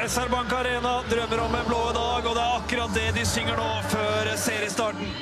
SR Bank Arena drømmer om en blå dag, og det er akkurat det de synger nå før seriestarten.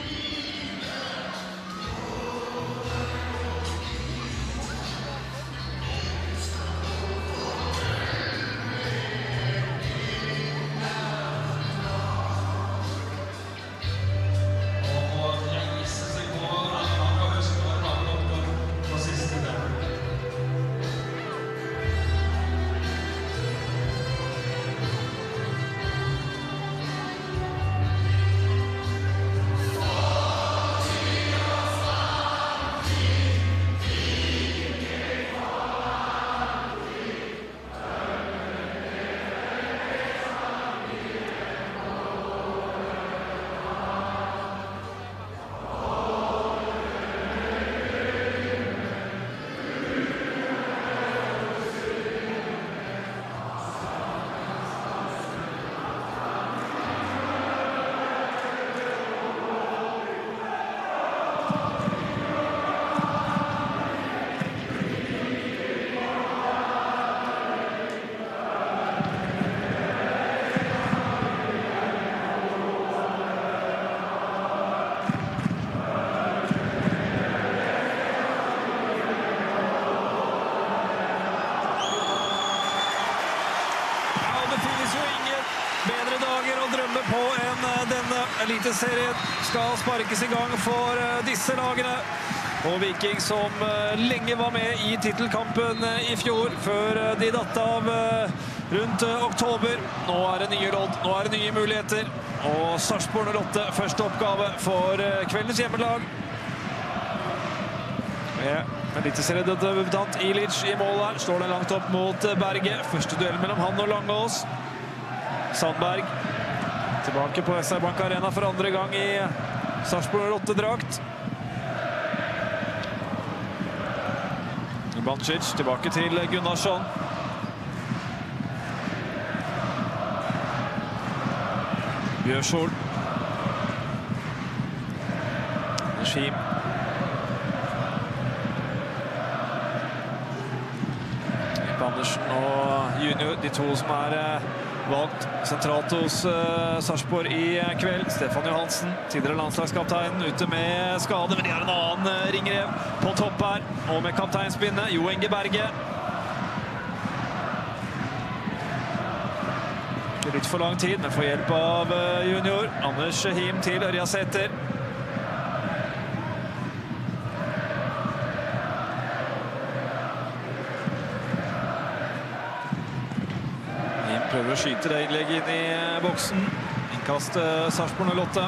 Eliteserien skal sparkes i gang for disse lagene. Og Viking som lenge var med i titelkampen i fjor, før de datt av rundt oktober. Nå er det nye lodd, nå er det nye muligheter. Og Sarpsborg 08, første oppgave for kveldens hjemmelag. Med eliteseriedebutant Ilic i mål her, står det langt opp mot Berge. Første duell mellom han og Langås. Sandberg tilbake på SR Bank Arena for andre gang i Sarpsborg 08-drakt. Bancic tilbake til Gunnarsson. Bjørsol. Schim. Andersen og Junior, de to som er valgt sentralt hos Sarpsborg i kveld. Stefan Johansen, tidligere landslagskaptein, ute med skade, men de har en annen ringrev på topp her, og med kapteinspinnet, Jo Inge Berge. Litt for lang tid, men får hjelp av junior. Anders Him til Ørjasæter. Prøver å skyte det innlegget inn i boksen. Innkast Sarpsborg 08.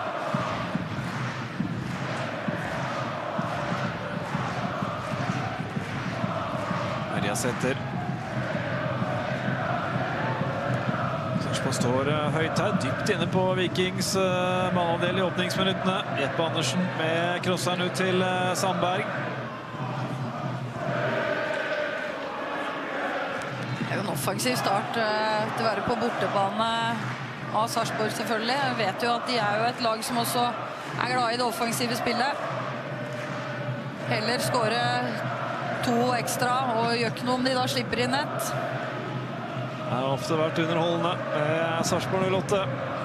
Ørjasæter. Sarpsborg står høyt her, dypt inne på Vikings baneavdel i åpningsminuttene. Jeppe Andersen med crosseren ut til Sandberg. Offensiv start til å være på bortebane av Sarpsborg selvfølgelig. Jeg vet jo at de er jo et lag som også er glad i det offensive spillet. Heller skåre 2 ekstra og gjør ikke noe om de da slipper inn et. Det har ofte vært underholdende med Sarpsborg 08.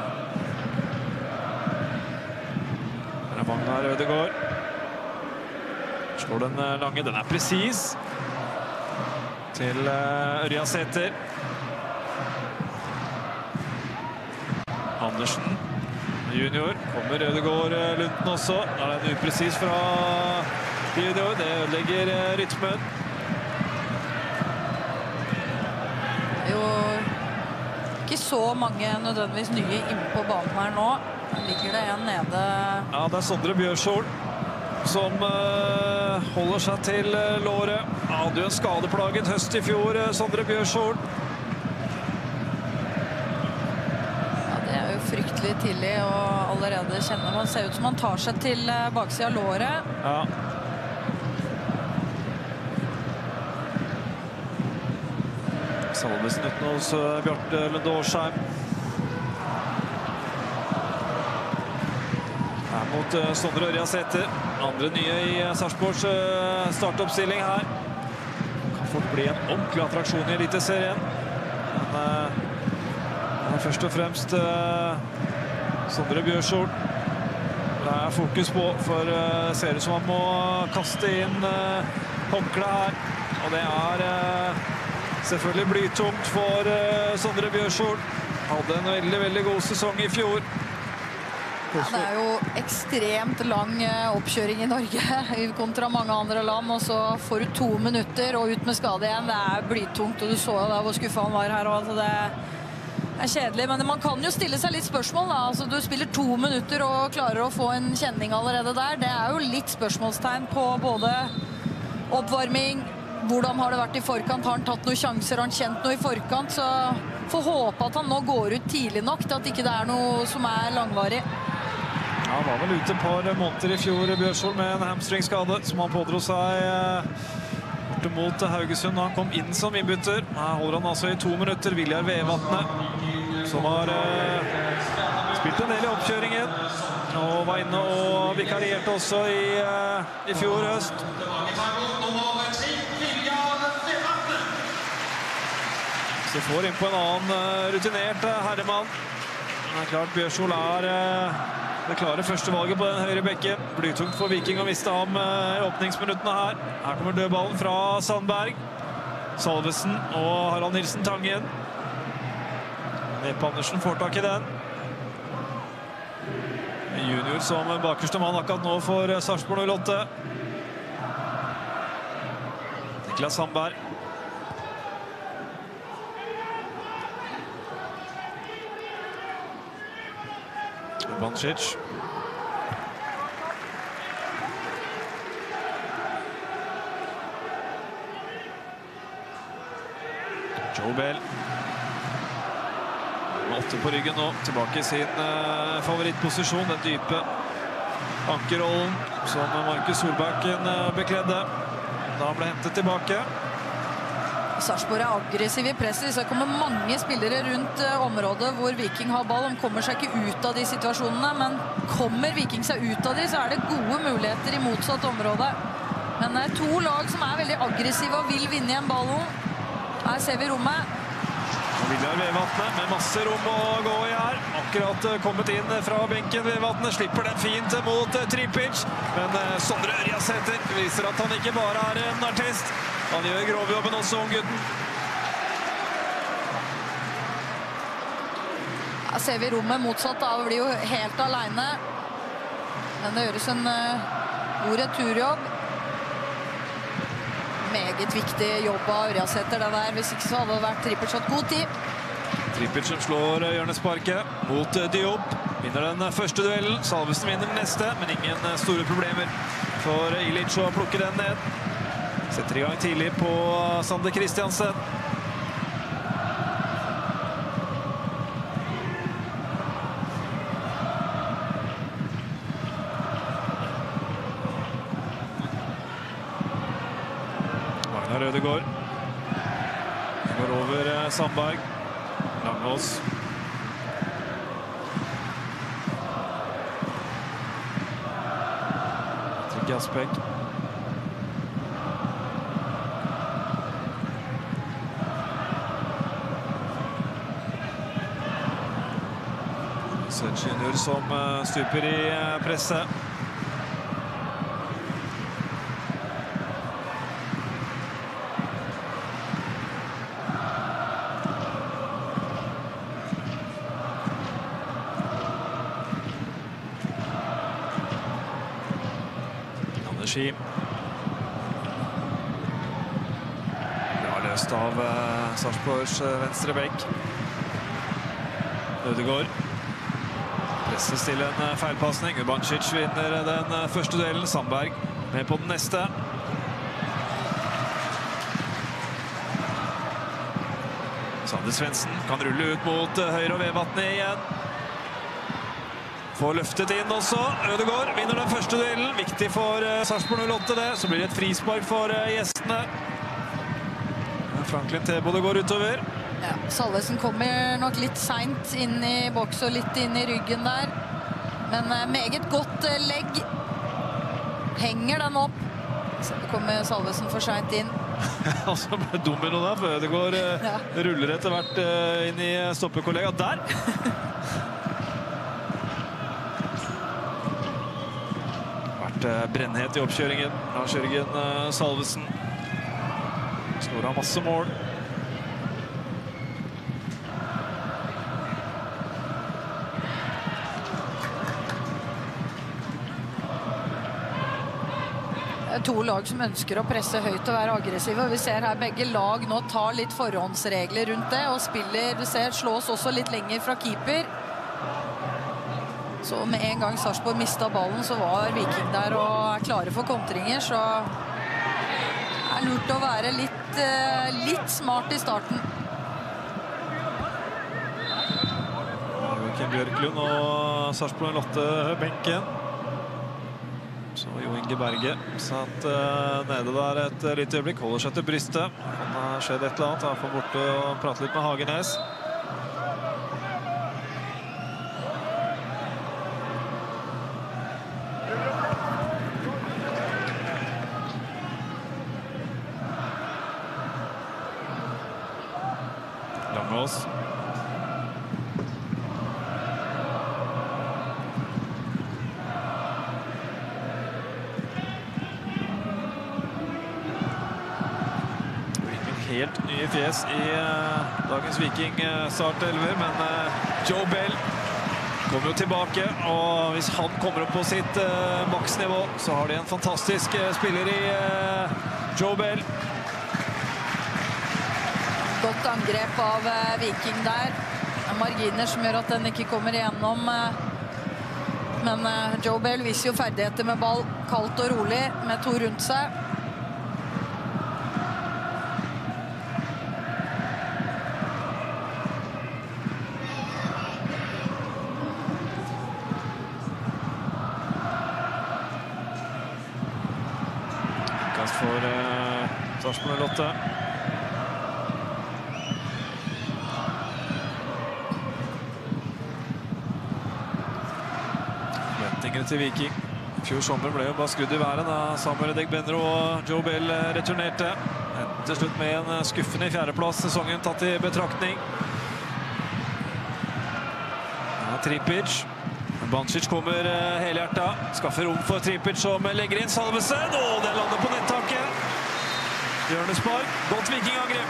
Her er Magnar Ødegaard. Slår den lange, den er presis. Til Ørjasæter. Andersen, junior. Kommer Ødegaard Lunden også. Da er det en upresis fra junior. Det ødelegger rytmen. Jo, ikke så mange nødvendigvis nye inne på banen her nå. Der ligger det en nede. Ja, det er Sondre Bjørsol som holder seg til låret. Hadde jo en skadeplaget høst i fjor, Sondre Bjørsol. Ja, det er jo fryktelig tidlig å allerede kjenne. Man ser ut som man tar seg til baksiden av låret. Ja. Salvesen uten hos Bjarte Lunde Årsheim. Her mot Sondre Ørjasæter. Andre nye i Sarpsborgs startoppstilling her. Kan fort bli en ordentlig attraksjon i eliteserien. Men Først og fremst Sondre Bjørsol. Det fokus på, for ser ut som han må kaste inn håndkle her. Og det selvfølgelig blytungt for Sondre Bjørsol. Hadde en veldig, veldig god sesong i fjor. Ja, det jo ekstremt lang oppkjøring i Norge kontra mange andre land, og så får du 2 minutter og ut med skade igjen. Det blytungt, og du så jo da hvor skuffet han var her, og altså det kjedelig, men man kan jo stille seg litt spørsmål da. Altså, du spiller 2 minutter og klarer å få en kjenning allerede der. Det jo litt spørsmålstegn på både oppvarming, hvordan har det vært i forkant, har han tatt noen sjanser, har han kjent noe i forkant, så får håpe at han nå går ut tidlig nok til at ikke det noe som langvarig. Ja, han var vel ute et par måneder i fjor, Bjørsol, med en hamstringskade som han pådro seg borte mot Haugesund når han kom inn som innbytter. Her holder han altså i 2 minutter. Viljar Vevatne, som har spilt en del i oppkjøringen og var inne og vikarierte også i fjor høst. Så får inn på en annen rutinert herremann. Det klart Bjørsol det klare første valget på den høyre bekken. Blytungt for Viking å miste ham i åpningsminuttene her. Her kommer dødballen fra Sandberg. Salvesen og Harald Nilsen Tangen. Neppe Andersen får tak i den. Junior som bakerste mann akkurat nå for Sarpsborg 08. Niklas Sandberg. Bancic. Joe Bell. 8 på ryggen nå, tilbake i sin favorittposisjon, den dype ankerrollen som Markus Solbakken bekledde da han ble hentet tilbake. Sarpsborg aggressiv i presset, så det kommer mange spillere rundt området hvor Viking har ball. De kommer seg ikke ut av de situasjonene, men kommer Viking seg ut av de, så det gode muligheter i motsatt område. Men det 2 lag som veldig aggressive og vil vinne igjen ballen. Her ser vi rommet. Viljar Vevatne med masse rom å gå i her. Akkurat kommet inn fra benken. Vevatne slipper den fint mot Tripic, men Sondre Ørjasæter viser at han ikke bare en artist. Han gjør grovjobben også, unggutten. Her ser vi rommet motsatt. Da blir jo helt alene. Men det gjøres en god returjobb. Meget viktig jobb av Ørjasæter det der. Hvis ikke så hadde det vært Tripic hatt god tid. Tripic som slår hjørnesparket mot Diop. Vinner den første duellen. Salvesen vinner den neste, men ingen store problemer for Ilic å plukke den ned. Setter i gang tidlig på Sander Kristiansen. Magnar Rødegård. Går over Sandberg. Langås. Trygg Aspek. Junior som stuper i presset. Anderski. Bra løst av Sarpsborgs venstre bekk. Ødegård. Presses til en feilpassning. Bancic vinner den første duellen. Sandberg med på den neste. Sander Svendsen kan rulle ut mot høyre og Vevatne igjen. Får løftet inn også. Ødegård vinner den første duellen. Viktig for Sarpsborg 08 det. Så blir det et frispark for gjestene. Franklin Teboe går utover. Ja, Salvesen kommer nok litt sent inn i boks og litt inn i ryggen der. Men meget godt legg. Henger den opp. Så kommer Salvesen for sent inn. Og så ble domino der, for Ødegaard ruller etter hvert inn i stoppekollega. Der! Vært brennhet i oppkjøringen. Lars Jørgen Salvesen. Skåret masse mål. To lag som ønsker å presse høyt og være aggressive. Vi ser her begge lag nå tar litt forhåndsregler rundt det og spiller, vi ser slås også litt lenger fra keeper. Så med en gang Sarpsborg mistet ballen, så var Viking der og er klare for kontringer, så det er lurt å være litt smart i starten. Joakim Bjørklund og Sarpsborg Lotte benken. Så Jo Inge Berge satt nede der et lite øyeblikk, holder seg til brystet. Kan ha skjedd et eller annet, han får borte og prate litt med Hagenes. Langås. Helt nye fjes i dagens Viking startelver, men Joe Bell kommer jo tilbake, og hvis han kommer opp på sitt maksnivå, så har de en fantastisk spiller i Joe Bell. Godt angrep av Viking der. Marginer som gjør at den ikke kommer igjennom. Men Joe Bell viser jo ferdigheter med ball, kaldt og rolig, med to rundt seg. For Sarpsborg Lotte. Forventningene til Viking. Fjor sommer ble jo bare skrudd i været da Samuel Degbenro og Joe Bell returnerte. Til slutt med en skuffende fjerdeplass sesongen tatt i betraktning. Tripic. Bancic kommer helhjertet, skaffer rom for Tripic som legger inn Salvesen, og den lander på nettaket. Hjørnespark, godt Viking-angrep.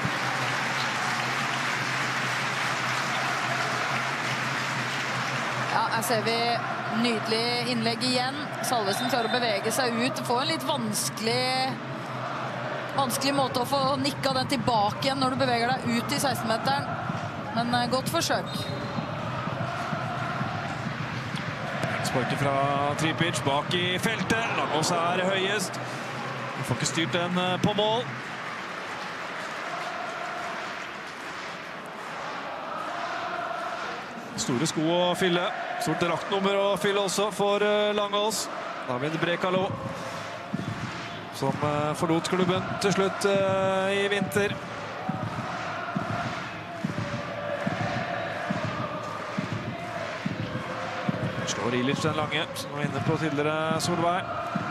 Ja, her ser vi nydelig innlegg igjen. Salvesen klarer å bevege seg ut, få en litt vanskelig måte å få nikka den tilbake igjen når du beveger deg ut i 16-meteren. Men godt forsøk. Sparket fra Tripic bak i feltet. Langås er høyest. Vi får ikke styrt den på mål. Store sko å fylle. Stort draktnummer å fylle også for Langås. David Brekalo, som forlot klubben til slutt i vinter. Slår Ilic den lange, som var inne på tidligere Solveig.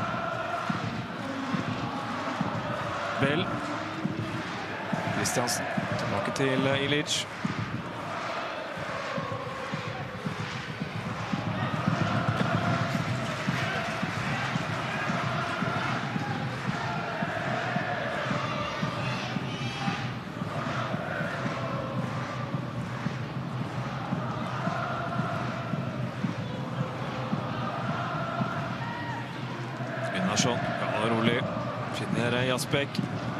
Bell. Kristiansen tilbake til Ilic. Gunnarsson, gammel og rolig, finner Jasbæk.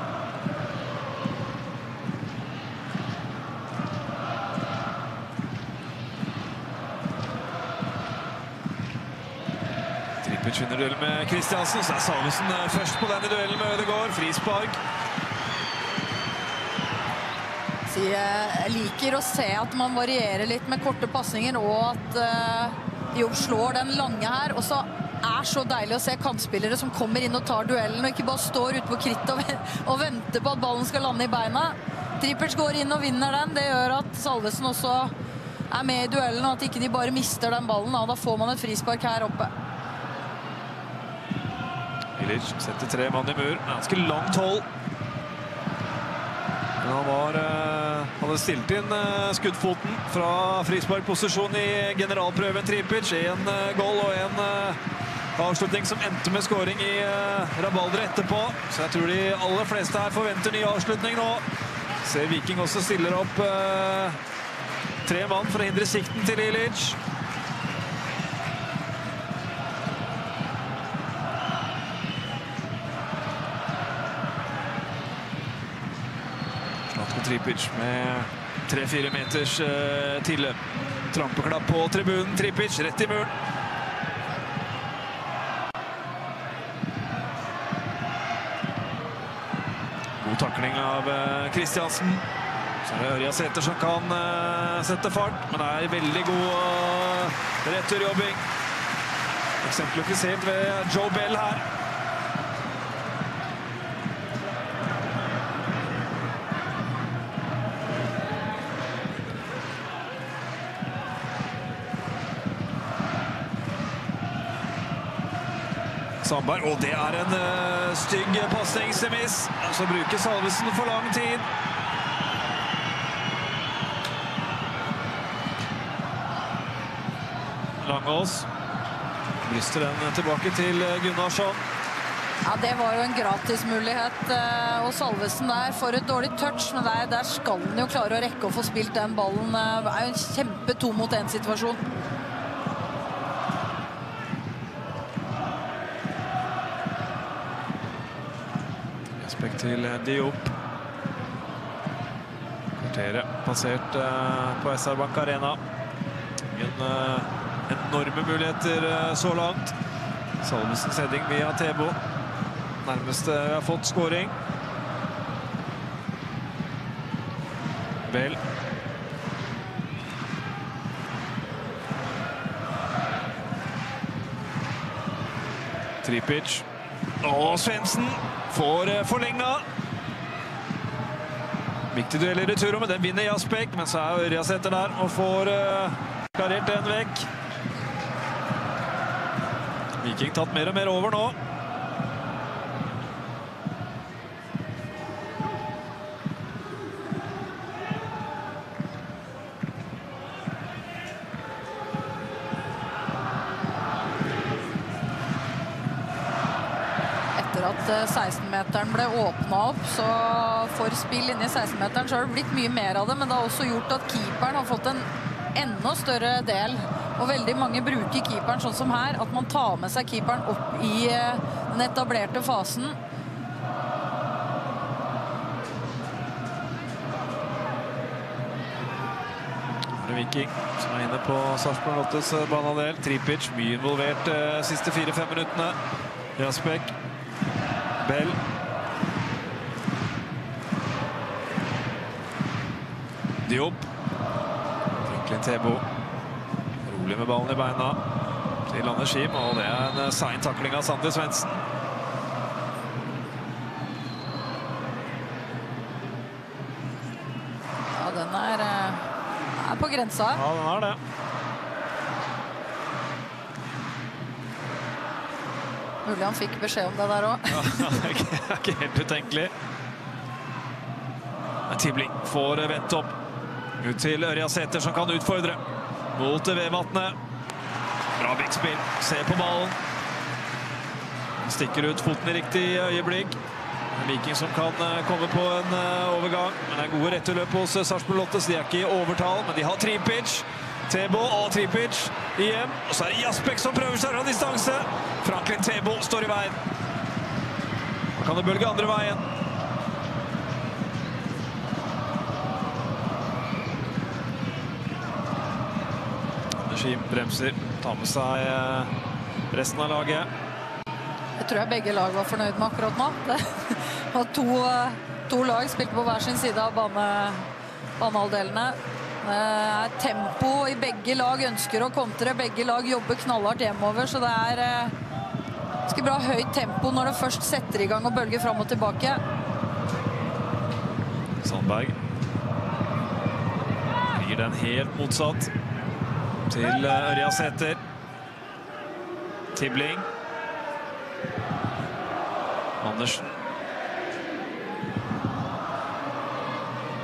Tripic vinner duell med Kristiansen, så er Salvesen først på denne duellen med Ødegaard. Frispark. Jeg liker å se at man varierer litt med korte passninger, og at Jobb slår den lange her, og så er så deilig å se kantspillere som kommer inn og tar duellen, og ikke bare står ute på krittet og venter på at ballen skal lande i beina. Tripic går inn og vinner den. Det gjør at Salvesen også er med i duellen, og at ikke de bare mister den ballen. Da får man et frispark her oppe. Ilic setter 3 mann i mur. Ganske langt hold. han hadde stilt inn skuddfoten fra frisparkposisjon i generalprøven Tripic. En goal og en avslutning som endte med scoring i rabalderet etterpå. Så jeg tror de aller fleste her forventer ny avslutning nå. Ser Viking også stiller opp 3 mann for å hindre sikten til Ilic. Tripic med 3-4 meters tilløp. Trampeklapp på tribunen. Tripic rett i muren. God takling av Kristiansen. Så er det Ørja Sæther som kan sette fart, men det er veldig god returjobbing. Eksemplifisert ved Joe Bell her. Sandberg, og det er en stygg passningsmiss. Så bruker Salvesen for lang tid. Langås bryster den tilbake til Gunnarsson. Ja, det var jo en gratismulighet, og Salvesen der får et dårlig touch, men der skal han jo klare å rekke å få spilt den ballen. Det er jo en kjempe 2-mot-1-situasjon. Respekt til Diop. Kvarteret passert på SR Bank Arena. Enorme muligheter så langt. Salvesens heading via Tebo. Nærmeste vi har fått scoring. Bell. Tripic. Og Svendsen får forlenga. Viktig duell i retur, men den vinner Jasbek, men så er Ørja Sæther der og får klarert den vekk. Viking tatt mer og mer over nå. At 16-meteren ble åpnet opp, så for spill inne i 16-meteren så har det blitt mye mer av det, men det har også gjort at keeperen har fått en enda større del, og veldig mange bruker keeperen sånn som her, at man tar med seg keeperen opp i den etablerte fasen. Det er Viking som er inne på Sarpsborg 8s banehalvdel. Tripic mye involvert siste 4-5 minuttene. Jasbek. Bell. Diop. Franklin Tebo. Rolig med ballen i beina til Anders Kim, og det er en sein takling av Sander Svendsen. Ja, den er på grensa. Ja, den er det. Mulig han fikk beskjed om det der også. Ja, det er ikke helt utenkelig. Tibling får vendt opp. Ut til Ørja Sæther som kan utfordre. Mot Vevatnet. Bra bikkspill. Se på ballen. Stikker ut foten i riktig øyeblikk. Viking som kan komme på en overgang. Men det er gode returløp hos Sarpsborg 8, så de er ikke i overtall. Men de har Tripic. Tebo og Tripic igjen. Og så er det Jasbek som prøver seg fra distanse. Franklin Tebo står i veien. Da kan det bølge andre veien. Anders Kim bremser. Tar med seg resten av laget. Jeg tror begge lag var fornøyd med akkurat nå. Det var to lag spilte på hver sin side av banehalvdelene. Tempo i begge lag, ønsker å kontre. Begge lag jobber knallhardt hjemover, så det er ganske bra høyt tempo når det først setter i gang og bølger fram og tilbake. Sandberg gir den helt motsatt til Ørja Sæther. Tibling. Andersen.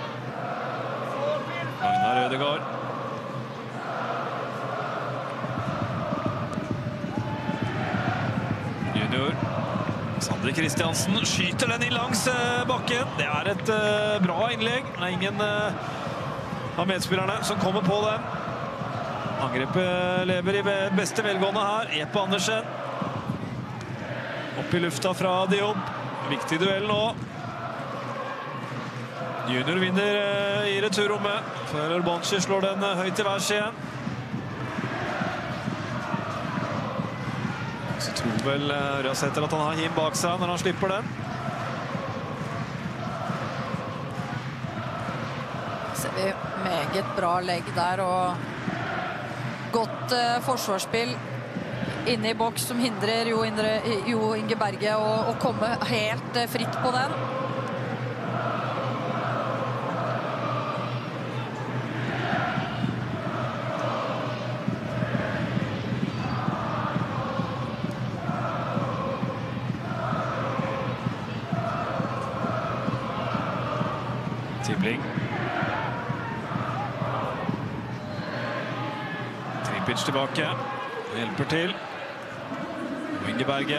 Ragnar Ødegaard. Junior. Sander Kristiansen skyter den inn langs bakken. Det et bra innlegg. Det ingen av medspillerne som kommer på den. Angrepet lever i beste velgående her. Epe Andersen. Opp i lufta fra Diop. Viktig duell nå. Junior vinner i returrommet. Før Urbanci slår den høyt til værs igjen. Så tror vel Ørjasæter at han har Him bak seg når han slipper den. Ser vi meget bra legg der og godt forsvarsspill inne i boks som hindrer Jo Inge Berge å komme helt fritt på den. Tibling. Tripic tilbake. Hjelper til. Inge Berge.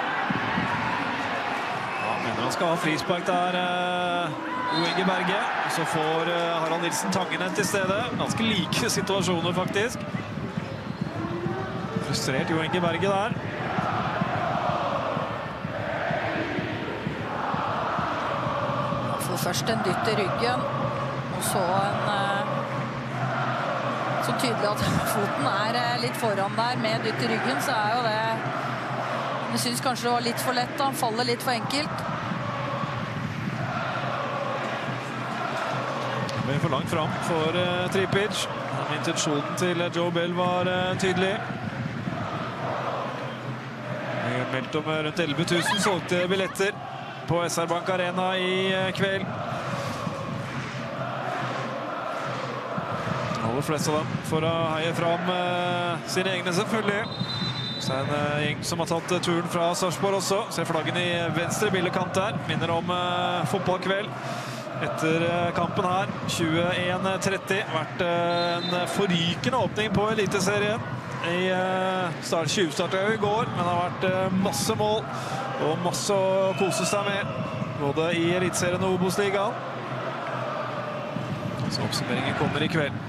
Ja, mener han skal ha frispark der, Inge Berge. Så får Harald Nilsen Tangene til stedet. Ganske like situasjoner, faktisk. Frustrert Inge Berge der. Først en dytt i ryggen, og så så tydelig at foten litt foran der med dytt i ryggen, så jo det jeg synes kanskje det var litt for lett, han faller litt for enkelt. Det ble for langt fram for Tripic. Intensjonen til Joe Bell var tydelig. Det meldt om rundt 11 000 solgte billetter på SR Bank Arena i kveld. Aller flest av dem for å heie fram sine egne, selvfølgelig. Så en gjeng som har tatt turen fra Sarpsborg også. Ser flaggen i venstre billedkant der. Minner om fotballkveld etter kampen her. 21:30. Vært en forrykende åpning på Eliteserien. I tjuvstartet i går, men det har vært masse mål og masse å kose seg med, både i Eliteserien og Obos-ligaen. Så oppsummeringen kommer i kveld.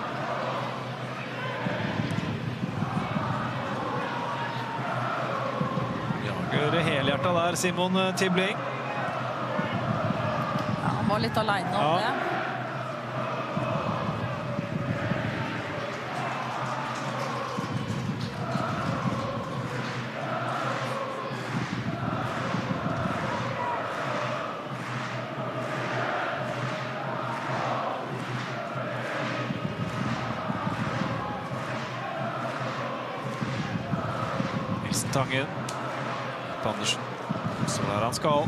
Jager helhjertet der, Simon Tibling. Ja, han var litt alene om det. Tangen. Andersen. Så der han skal.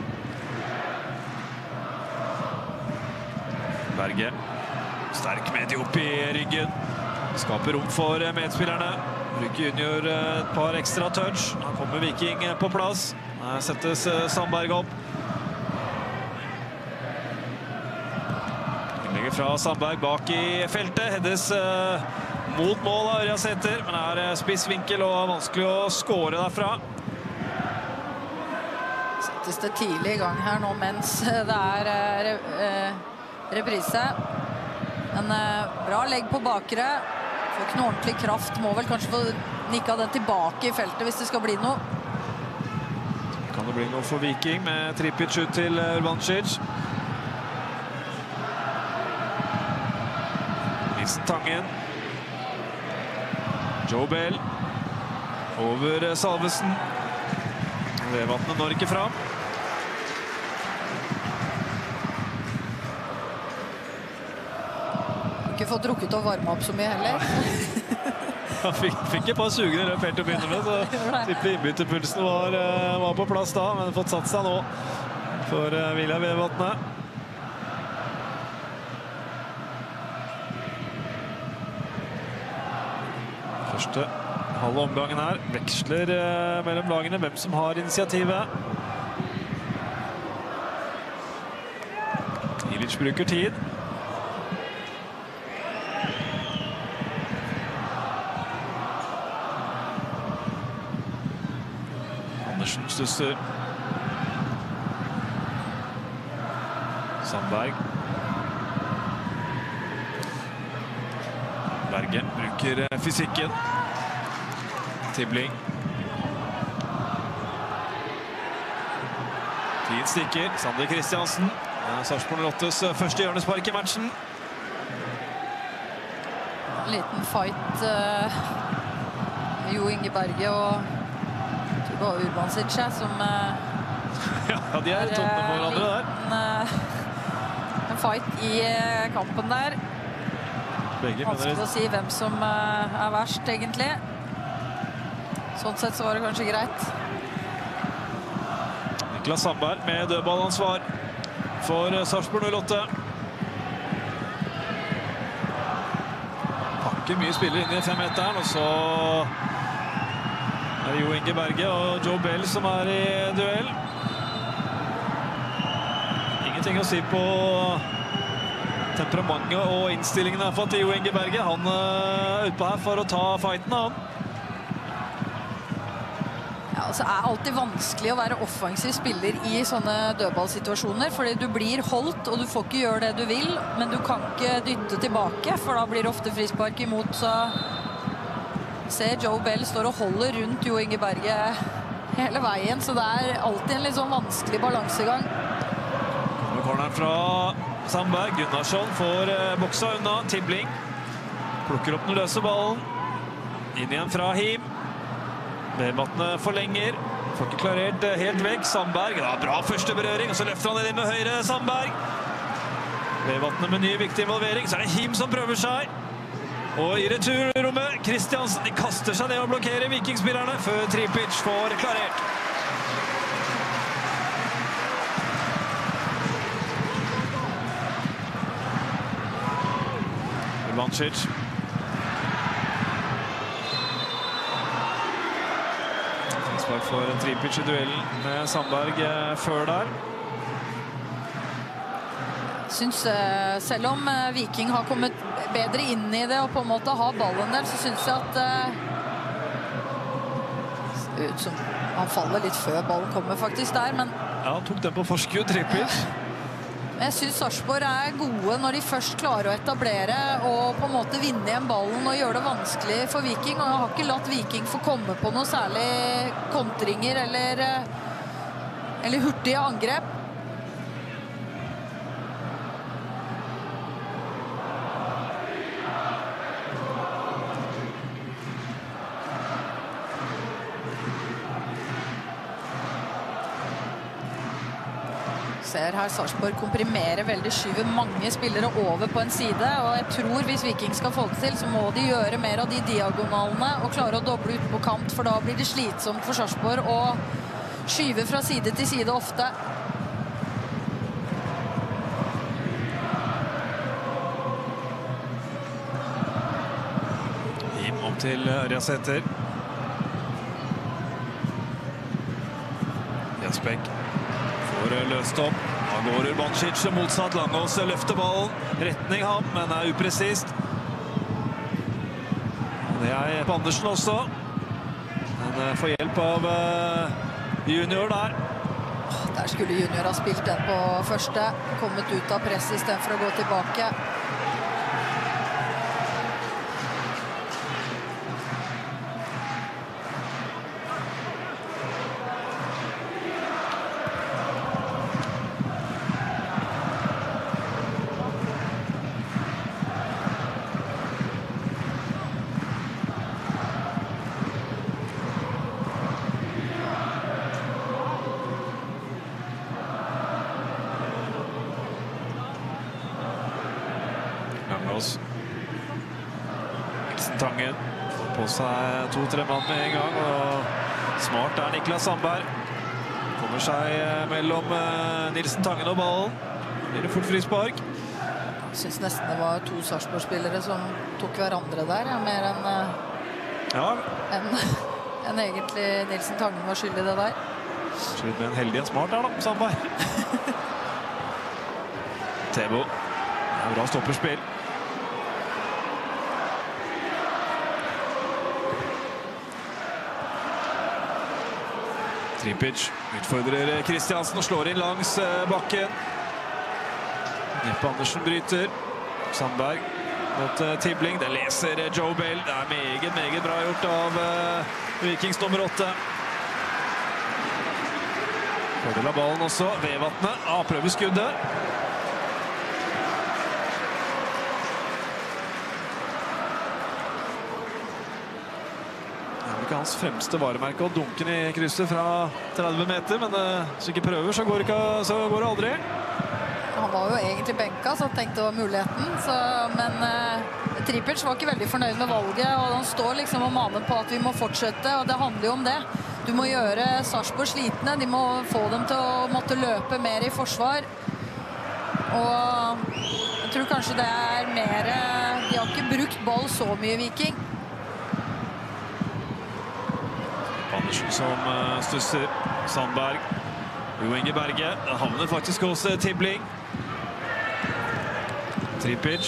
Berge. Sterk med Diop i ryggen. Skaper rom for medspillerne. Bruker Junior et par ekstra touch. Her kommer Viking på plass. Her settes Sandberg opp. Legger fra Sandberg bak i feltet. Heddes mot mål av Ørjasæter, men spiss vinkel og vanskelig å skåre derfra. Settes det tidlig i gang her nå mens det reprise. En bra legg på bakre. Får ikke noe ordentlig kraft. Må vel kanskje få nikka den tilbake i feltet hvis det skal bli noe. Kan det bli noe for Viking med Tripic ut til Urbancic. Nilsen Tangen. Joe Bell over Salvesen. Vevatnet når ikke fram. Har ikke fått drukket og varme opp så mye heller. Han fikk et par sugende løp helt til å begynne med, så tipper innbytterpulsen var på plass da, men fått satt seg nå for Vilja Vevatnet. Første halve omgangen her veksler mellom lagene hvem som har initiativet. Ilic bruker tid. Lotuser. Sandberg. Berge bruker fysikken. Tibling. Fint stikker. Sander Kristiansen. Sarpsborg 08s første hjørnespark i matchen. En liten fight. Jo Inge Berge og Urbansic som ja, de er tomme på hverandre der. En fight i kampen der. Vanskelig å si hvem som er verst, egentlig. Sånn sett så var det kanskje greit. Niklas Sandberg med dødballansvar for Sarpsborg 08. Pakker mye spillere inn i 5-meteren, og så er det Jo Inge Berge og Joe Bell som er i duell. Ingenting å si på temperamentet og innstillingen her for Jo Inge Berge. Han er ute på her for å ta fighten, han. Ja, altså er alltid vanskelig å være offensiv spiller i sånne dødballsituasjoner, fordi du blir holdt, og du får ikke gjøre det du vil, men du kan ikke dytte tilbake, for da blir det ofte frispark imot, så ser Joe Bell står og holder rundt Jo Inge Berge hele veien, så det er alltid en litt sånn vanskelig balansegang. Kommer corneren fra Sandberg. Gunnarsson får boksa unna. Tibling plukker opp den løse ballen. Inn igjen fra Him. Vevatnet forlenger. Får ikke klarert helt vekk. Sandberg, ja, bra første berøring, og så løfter han inn med høyre. Sandberg. Vevatnet med ny viktig involvering. Så er det Him som prøver seg. Og i returrommet, Kristiansen, de kaster seg ned og blokkerer vikingspillerne før Tripic får klarert. Urbansic. Frispark for Tripic i duellen med Sandberg før der. Synes, selv om Viking har kommet bedre inn i det og på en måte har ballen der, så synes jeg at ser ut som han faller litt før ballen kommer faktisk der, men ja, han tok den på forskudd, Tripic. Jeg synes Sarpsborg er gode når de først klarer å etablere og på en måte vinne igjen ballen og gjøre det vanskelig for Viking, og jeg har ikke latt Viking få komme på noe særlig kontringer eller hurtige angrep. Ser her Sarpsborg komprimerer veldig, skyver mange spillere over på en side, og jeg tror hvis Viking skal få det til, så må de gjøre mer av de diagonalene og klare å doble ut på kant, for da blir det slitsomt for Sarpsborg å skyve fra side til side ofte. Him om til Ørjasæter. Jasbæk får løst opp. Da går Urbansic motsatt. Langås løfter ballen. Retning ham, men er upresist. Det er på Andersen også. Men får hjelp av junior der. Der skulle junior ha spilt den på første. Kommet ut av press i stedet for å gå tilbake. Nilsen Tangen får på seg 2-3 mann med en gang, og smart er Niklas Sandberg. Kommer seg mellom Nilsen Tangen og ballen. Blir det fort frispark. Jeg synes nesten det var to Sarpsborg-spillere som tok hverandre der, mer enn egentlig Nilsen Tangen var skyldig det der. Slutt med en heldig en smart her da, Sandberg. Tebo. Bra stopperspill. Tripic utfordrer Kristiansen og slår inn langs bakken. Jeppe Andersen bryter. Sandberg mot Tibling. Det leser Joe Bell. Det er meget bra gjort av Vikings nummer 8. Fordel av ballen også. Vevatnet prøver skuddet. Det er ikke hans fremste varemerke å dunke i krysset fra 30 meter, men hvis du ikke prøver, så går det aldri. Han var jo egentlig benka, så tenkte det var muligheten. Men Tripic var ikke veldig fornøyd med valget, og han står liksom og maner på at vi må fortsette, og det handler jo om det. Du må gjøre Sarpsborg slitne, de må få dem til å måtte løpe mer i forsvar. Og jeg tror kanskje det er mer, de har ikke brukt ball så mye, Viking. Andersen som stusser. Sandberg. Jo Inge Berge. Det havner faktisk hos Tibling. Tripic.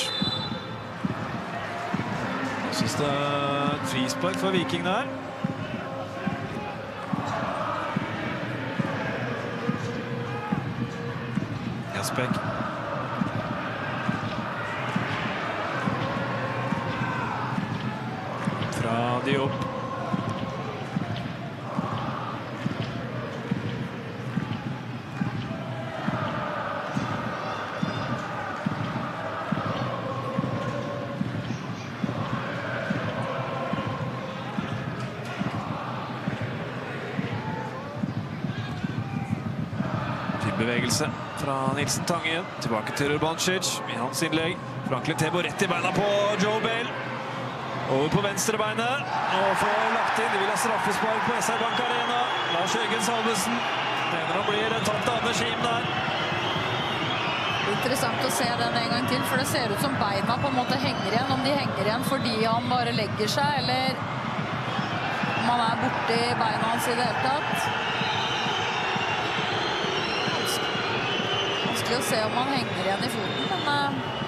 Jeg synes det er et frispark for Viking der. Jasbæk. Fra Diop. Bevegelse fra Nilsen Tangen, tilbake til Urbancic i hans innlegg. Franklin Tebo rett i beina på Joe Bell. Over på venstre beinet, og får lagt inn. De vil ha straffespark på SR Bank Arena. Lars Jørgen Salvesen mener han blir tatt av Anders Him der. Interessant å se den en gang til, for det ser ut som beina på en måte henger igjen. Om de henger igjen fordi han bare legger seg, eller om han er borte i beina hans i det hele tatt. Vanskelig å se om han henger igjen i foten, men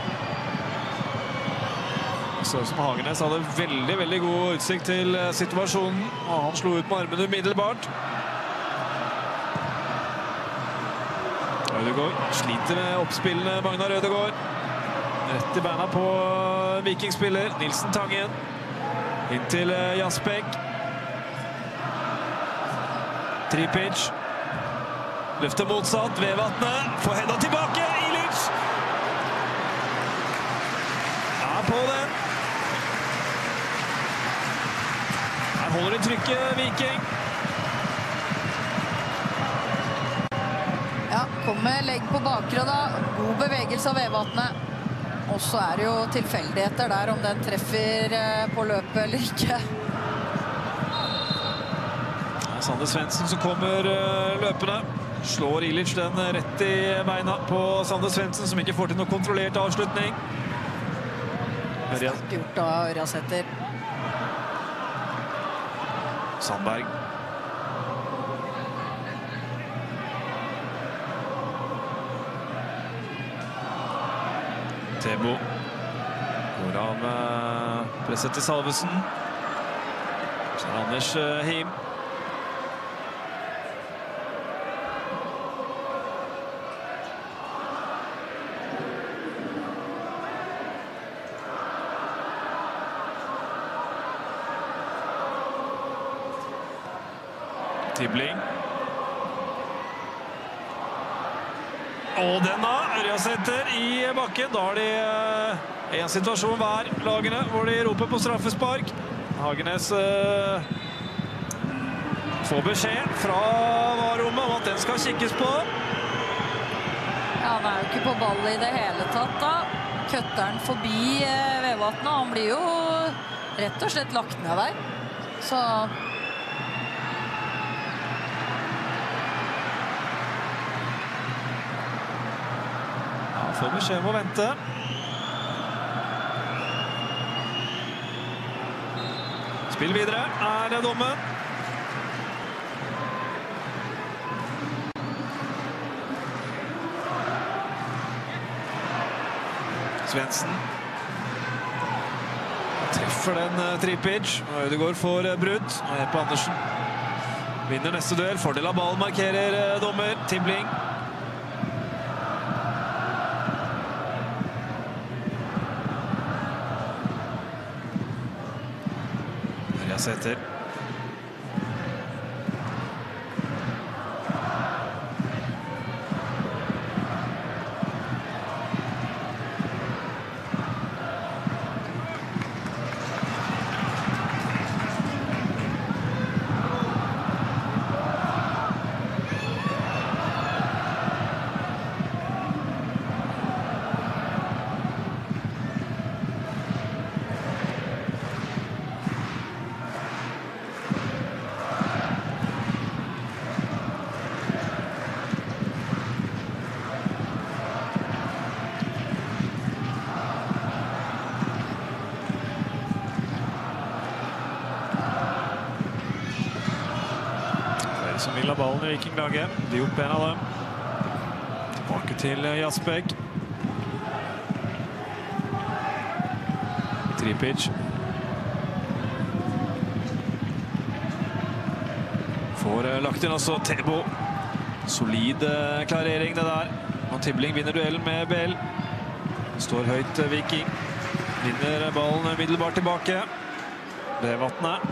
så som Hagenes hadde veldig god utsikt til situasjonen, og han slo ut med armene umiddelbart. Ødegaard sliter med oppspillene. Magnar Ødegaard rett i beina på Vikingspiller Nilsen Tangen, inn til Jasbæk. Tripic løfter motsatt. Vevatnet får hedda tilbake. Ilic er på den. Her holder de trykket, Viking. ja, kommer legg på bakre da. God bevegelse av Vevatnet. Og så er det jo tilfeldigheter der om den treffer på løpet eller ikke. Det er Sander Svendsen som kommer løpende. Slår Ilic den rett i beina på Sander Svendsen, som ikke får til noe kontrollert avslutning. Sterkt gjort av Ørjasæter. Sandberg. Tebo går av presset til Salvesen. Så er Anders Him. Tibling. Og den da, Ørjasæter i bakken. Da har de en situasjon hver, lagene, hvor de roper på straffespark. Hagenes får beskjed fra varerommet om at den skal kikkes på. Ja, han er jo ikke på ball i det hele tatt da. Køtter han forbi Vevatnet, han blir jo rett og slett lagt ned der. Så får beskjed om å vente. Spill videre, er det dommen. Svendsen treffer den Tripic. Ødegaard får brudd. Og Jeppe Andersen Vinner neste duell. Fordel av ballen markerer dommer. Tibling. Ørjasæter. Som vil ha ballen i Vikinglaget. Diop en av dem. Tilbake til Jasbæk. Tripic. Får lagt inn også Tebo. Solid klarering det der. Og Tibling vinner duellen med BL. Står høyt Viking. Vinner ballen middelbart tilbake. Bevatnet.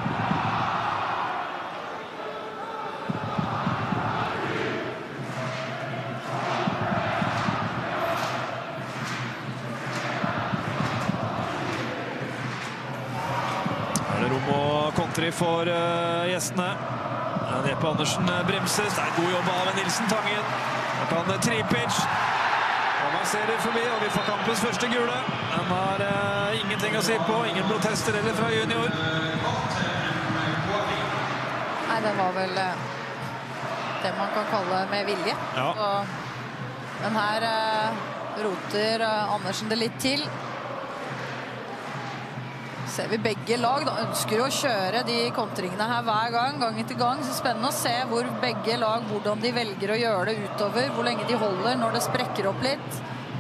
Rom og kontri for gjestene. Jeppe Andersen bremses. Det er god jobb av Nilsen Tangen. Nå kan Tripic. Og man ser det forbi, og vi får kampens første gule. Den har ingenting å si på. Ingen protester eller fra junior. Nei, det var vel det man kan kalle med vilje. Ja. Og den her roter Andersen det litt til. Ser vi begge lag da ønsker å kjøre de kontringene her hver gang etter gang. Så spennende å se hvor begge lag, hvordan de velger å gjøre det utover, hvor lenge de holder når det sprekker opp litt.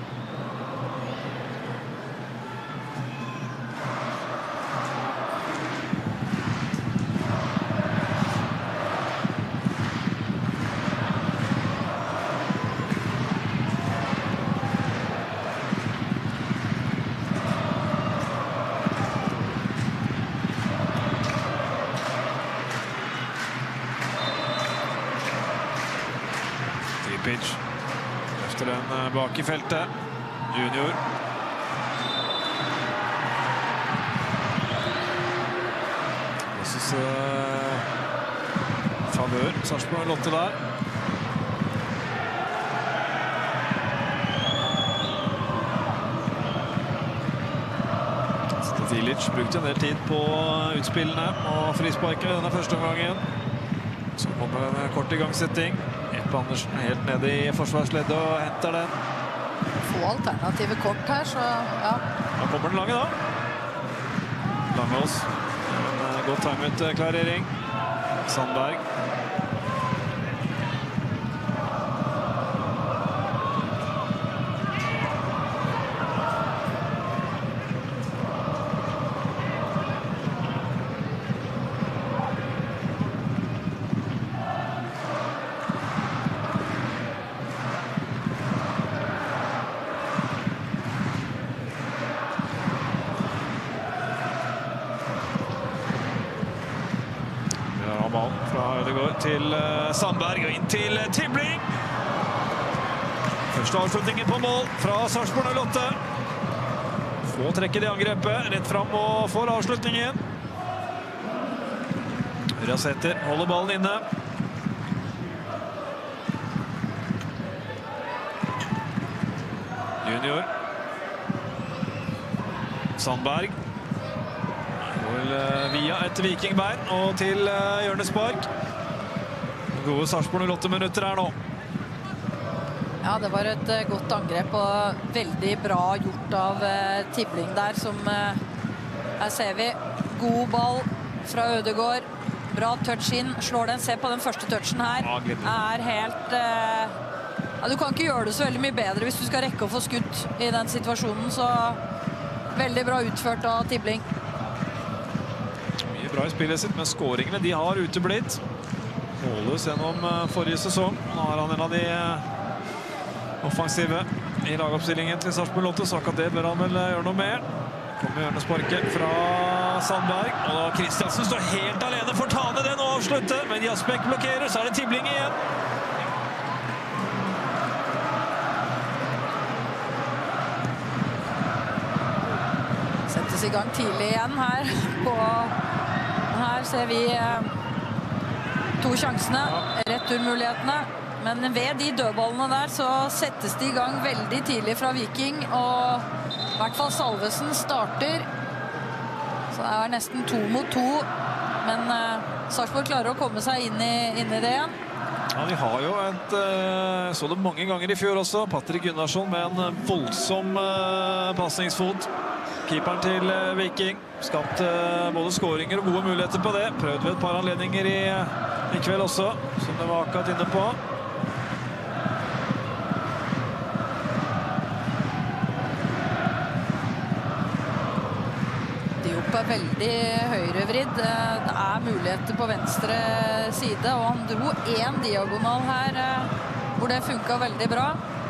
Tripic løfter den bak i feltet. Junior. Løses favør. Sarpsborg Lotte der. Stilic brukte en del tid på utspillene og frisparkene i denne første omgangen. Så kommer en kort igangsetting. Jeppe Andersen helt nede i forsvarsleddet og henter den. Få alternative kort her, så ja. Da kommer den lange da. Langås. En godt timet klarering. Sandberg. Ballen fra Ødegaard til Sandberg og inn til Tibling. Første avslutningen på mål fra Sarpsborg 08. Få trekker i angrepet, rett fram og får avslutningen. Ørjasæter holder ballen inne. Junior. Sandberg. Via et vikingbein og til hjørnespark. Gode Sarpsborg 08 minutter her nå. Ja, det var et godt angrep og veldig bra gjort av Tibling der, som her ser vi. God ball fra Ødegaard. Bra touch inn. Slår den. Se på den første touchen her. Er helt... Ja, du kan ikke gjøre det så veldig mye bedre hvis du skal rekke å få skutt i den situasjonen, så veldig bra utført av Tibling. Mye bra i spillet sitt, men skåringene de har uteblitt. målløs gjennom forrige sesong. Nå er han en av de offensive i lagoppstillingen til Sarpsborg Lotte, så akkurat det bør han vel gjøre noe med. Kommer hjørnesparket fra Sandberg, og da Kristiansen står helt alene for å ta ned den og avslutte, men Jasbek blokkerer, så er det Tibling igjen. Settes i gang tidlig igjen her. Her ser vi to sjansene, returmulighetene. Men ved de dødballene der så settes de i gang veldig tidlig fra Viking, og i hvert fall Salvesen starter. Så det er nesten 2 mot 2, men Sarpsborg klarer å komme seg inn i det igjen. Ja, vi har jo så det mange ganger i fjor også, Patrick Gunnarsson med en voldsom passningsfot. Keeperen til Viking, skapt både skåringer og gode muligheter på det. Prøvde ved et par anledninger i kveld også, som det var akkurat inne på. Diop er veldig høyrevridd. Det er muligheter på venstre side, og han dro en diagonal her hvor det funket veldig bra.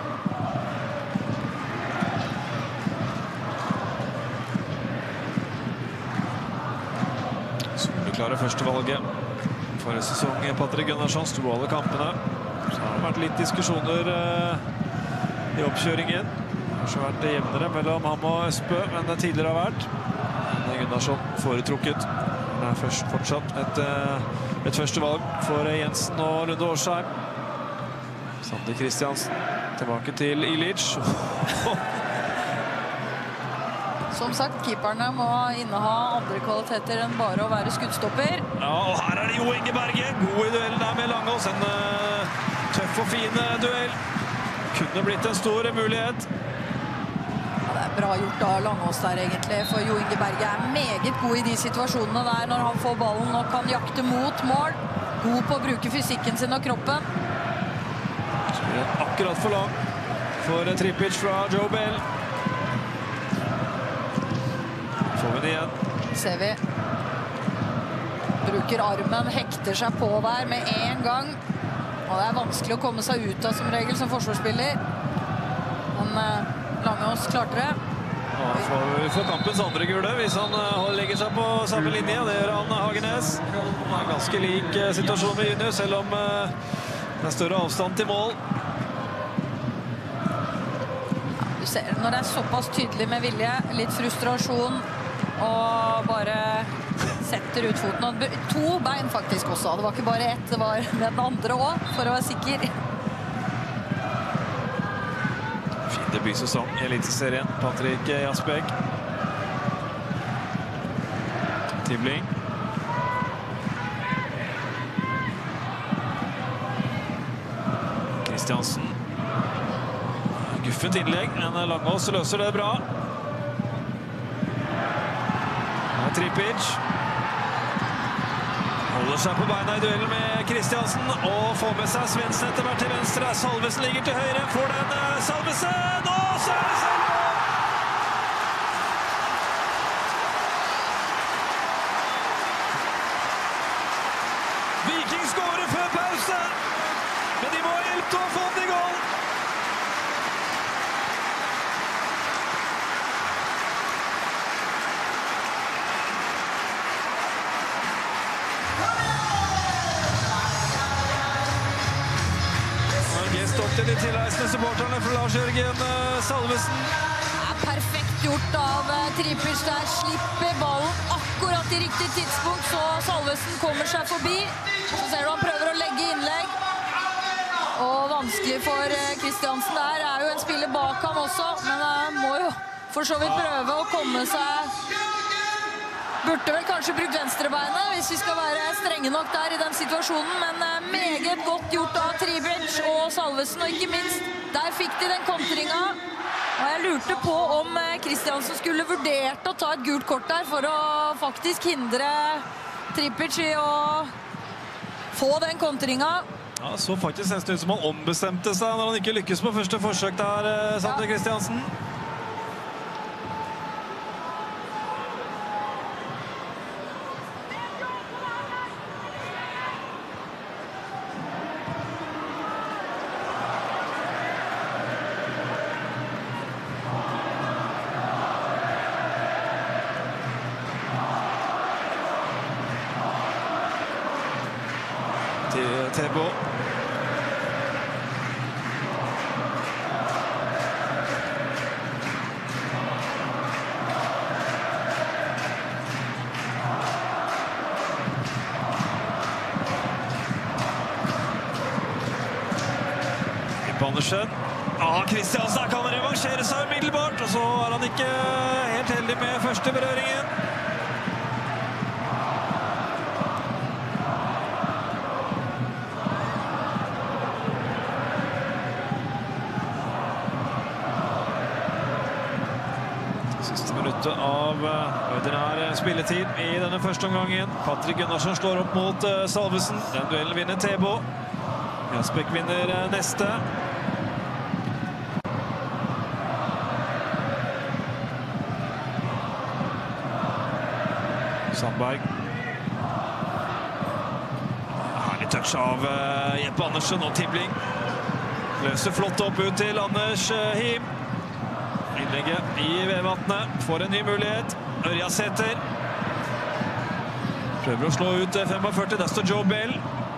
Klare førstevalget forrige sesong. Patrick Gunnarsson sto alle kampene. Så har det vært litt diskusjoner i oppkjøringen. Det har kanskje vært jevnere mellom ham og Østbø enn det tidligere har vært. Men Gunnarsson foretrukket. Det er fortsatt et førstevalg for Jensen og Lunde Årsheim. Sander Kristiansen tilbake til Ilic. Som sagt, keeperne må inneha andre kvaliteter enn bare å være skuddstopper. Ja, og her er det Jo Inge Berge. God i duellen der med Langås. En tøff og fin duell. Kunne blitt en stor mulighet. Ja, det er bra gjort av Langås der egentlig, for Jo Inge Berge er meget god i de situasjonene der når han får ballen og kan jakte mot mål. God på å bruke fysikken sin og kroppen. Så blir det akkurat for lang for Tripic fra Joe Bell. Får vi det igjen. Ser vi. Bruker armen, hekter seg på der med en gang. Og det er vanskelig å komme seg ut av som regel som forsvarsspiller. Men Langås klarte det. Ja, vi får kampens andre gule hvis han legger seg på samme linje. Det gjør han Hagenes. Han er ganske lik situasjonen med Junior, selv om det er større avstand til mål. Du ser, når det er såpass tydelig med vilje, litt frustrasjon, og bare setter ut foten. Og 2 bein faktisk også. Det var ikke bare ett, det var med den andre også, for å være sikker. Fin debutsesong i Eliteserien. Patrick Jasbek. Tibling. Kristiansen. Guffent innlegg, men Langås løser det bra. Tripic holder seg på beina i duellen med Kristiansen og får med seg Svendsen etter hvert til venstre. Salvesen ligger til høyre, får den Salvesen, og så er det selvmål! Viking skårer før pause, men de må ha hjelp til å få den i goal. Til de tilreisende supporterne fra Lars-Jørgen Salvesen. Det er perfekt gjort av Tripic der. Slipper ballen akkurat i riktig tidspunkt, så Salvesen kommer seg forbi. Så ser du han prøver å legge innlegg. Og vanskelig for Kristiansen der. Det er jo en spiller bak ham også, men han må jo for så vidt prøve å komme seg. Burde vel kanskje brukt venstrebeinet hvis vi skal være strenge nok der i den situasjonen, men meget godt gjort av Tripic og Salvesen, og ikke minst, der fikk de den kontringa. Og jeg lurte på om Kristiansen skulle vurdert å ta et gult kort der for å faktisk hindre Tripic i å få den kontringa. Ja, så faktisk nesten ut som han ombestemte seg når han ikke lykkes på første forsøk der, Sander Kristiansen. Andersen. Kristiansen kan revansjere seg umiddelbart, og så han ikke helt heldig med første berøringen. Siste minuttet av ordinær spilletid i denne første omgangen. Patrick Gunnarsson slår opp mot Salvesen. Den duellen vinner Tebo. Jasbæk vinner neste. Sandberg. Herlig touch av Jeppe Andersen og Tibling. Løser flott opp ut til Anders Him. Innlegget i Vevatnet. Får en ny mulighet. Ørjasæter. Prøver å slå ut 45. Der står Joe Bell.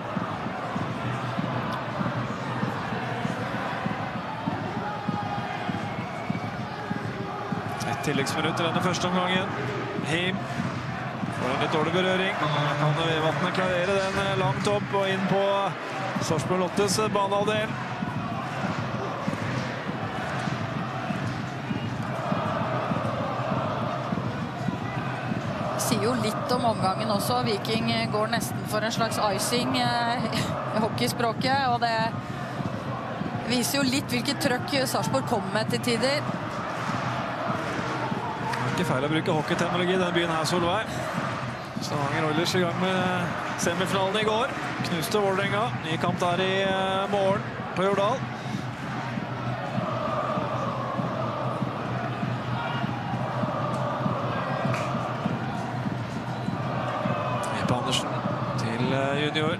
Et tilleggsminutt i denne første omgangen. Him får en litt dårlig berøring. Kan Vevatnet klarere den langt opp og inn på Sarpsborg 8s banehalvdel. Sier jo litt om omgangen også. Viking går nesten for en slags icing i hockeyspråket, og det viser jo litt hvilket trøkk Sarpsborg kom med til tider. Ikke feil å bruke hockeyteknologi i denne byen her, Solveig. Stavanger Oilers i gang med semifinalen i går. Knuste Vålerenga. Ny kamp der i morgen på Jordal. Jeppe Andersen til junior.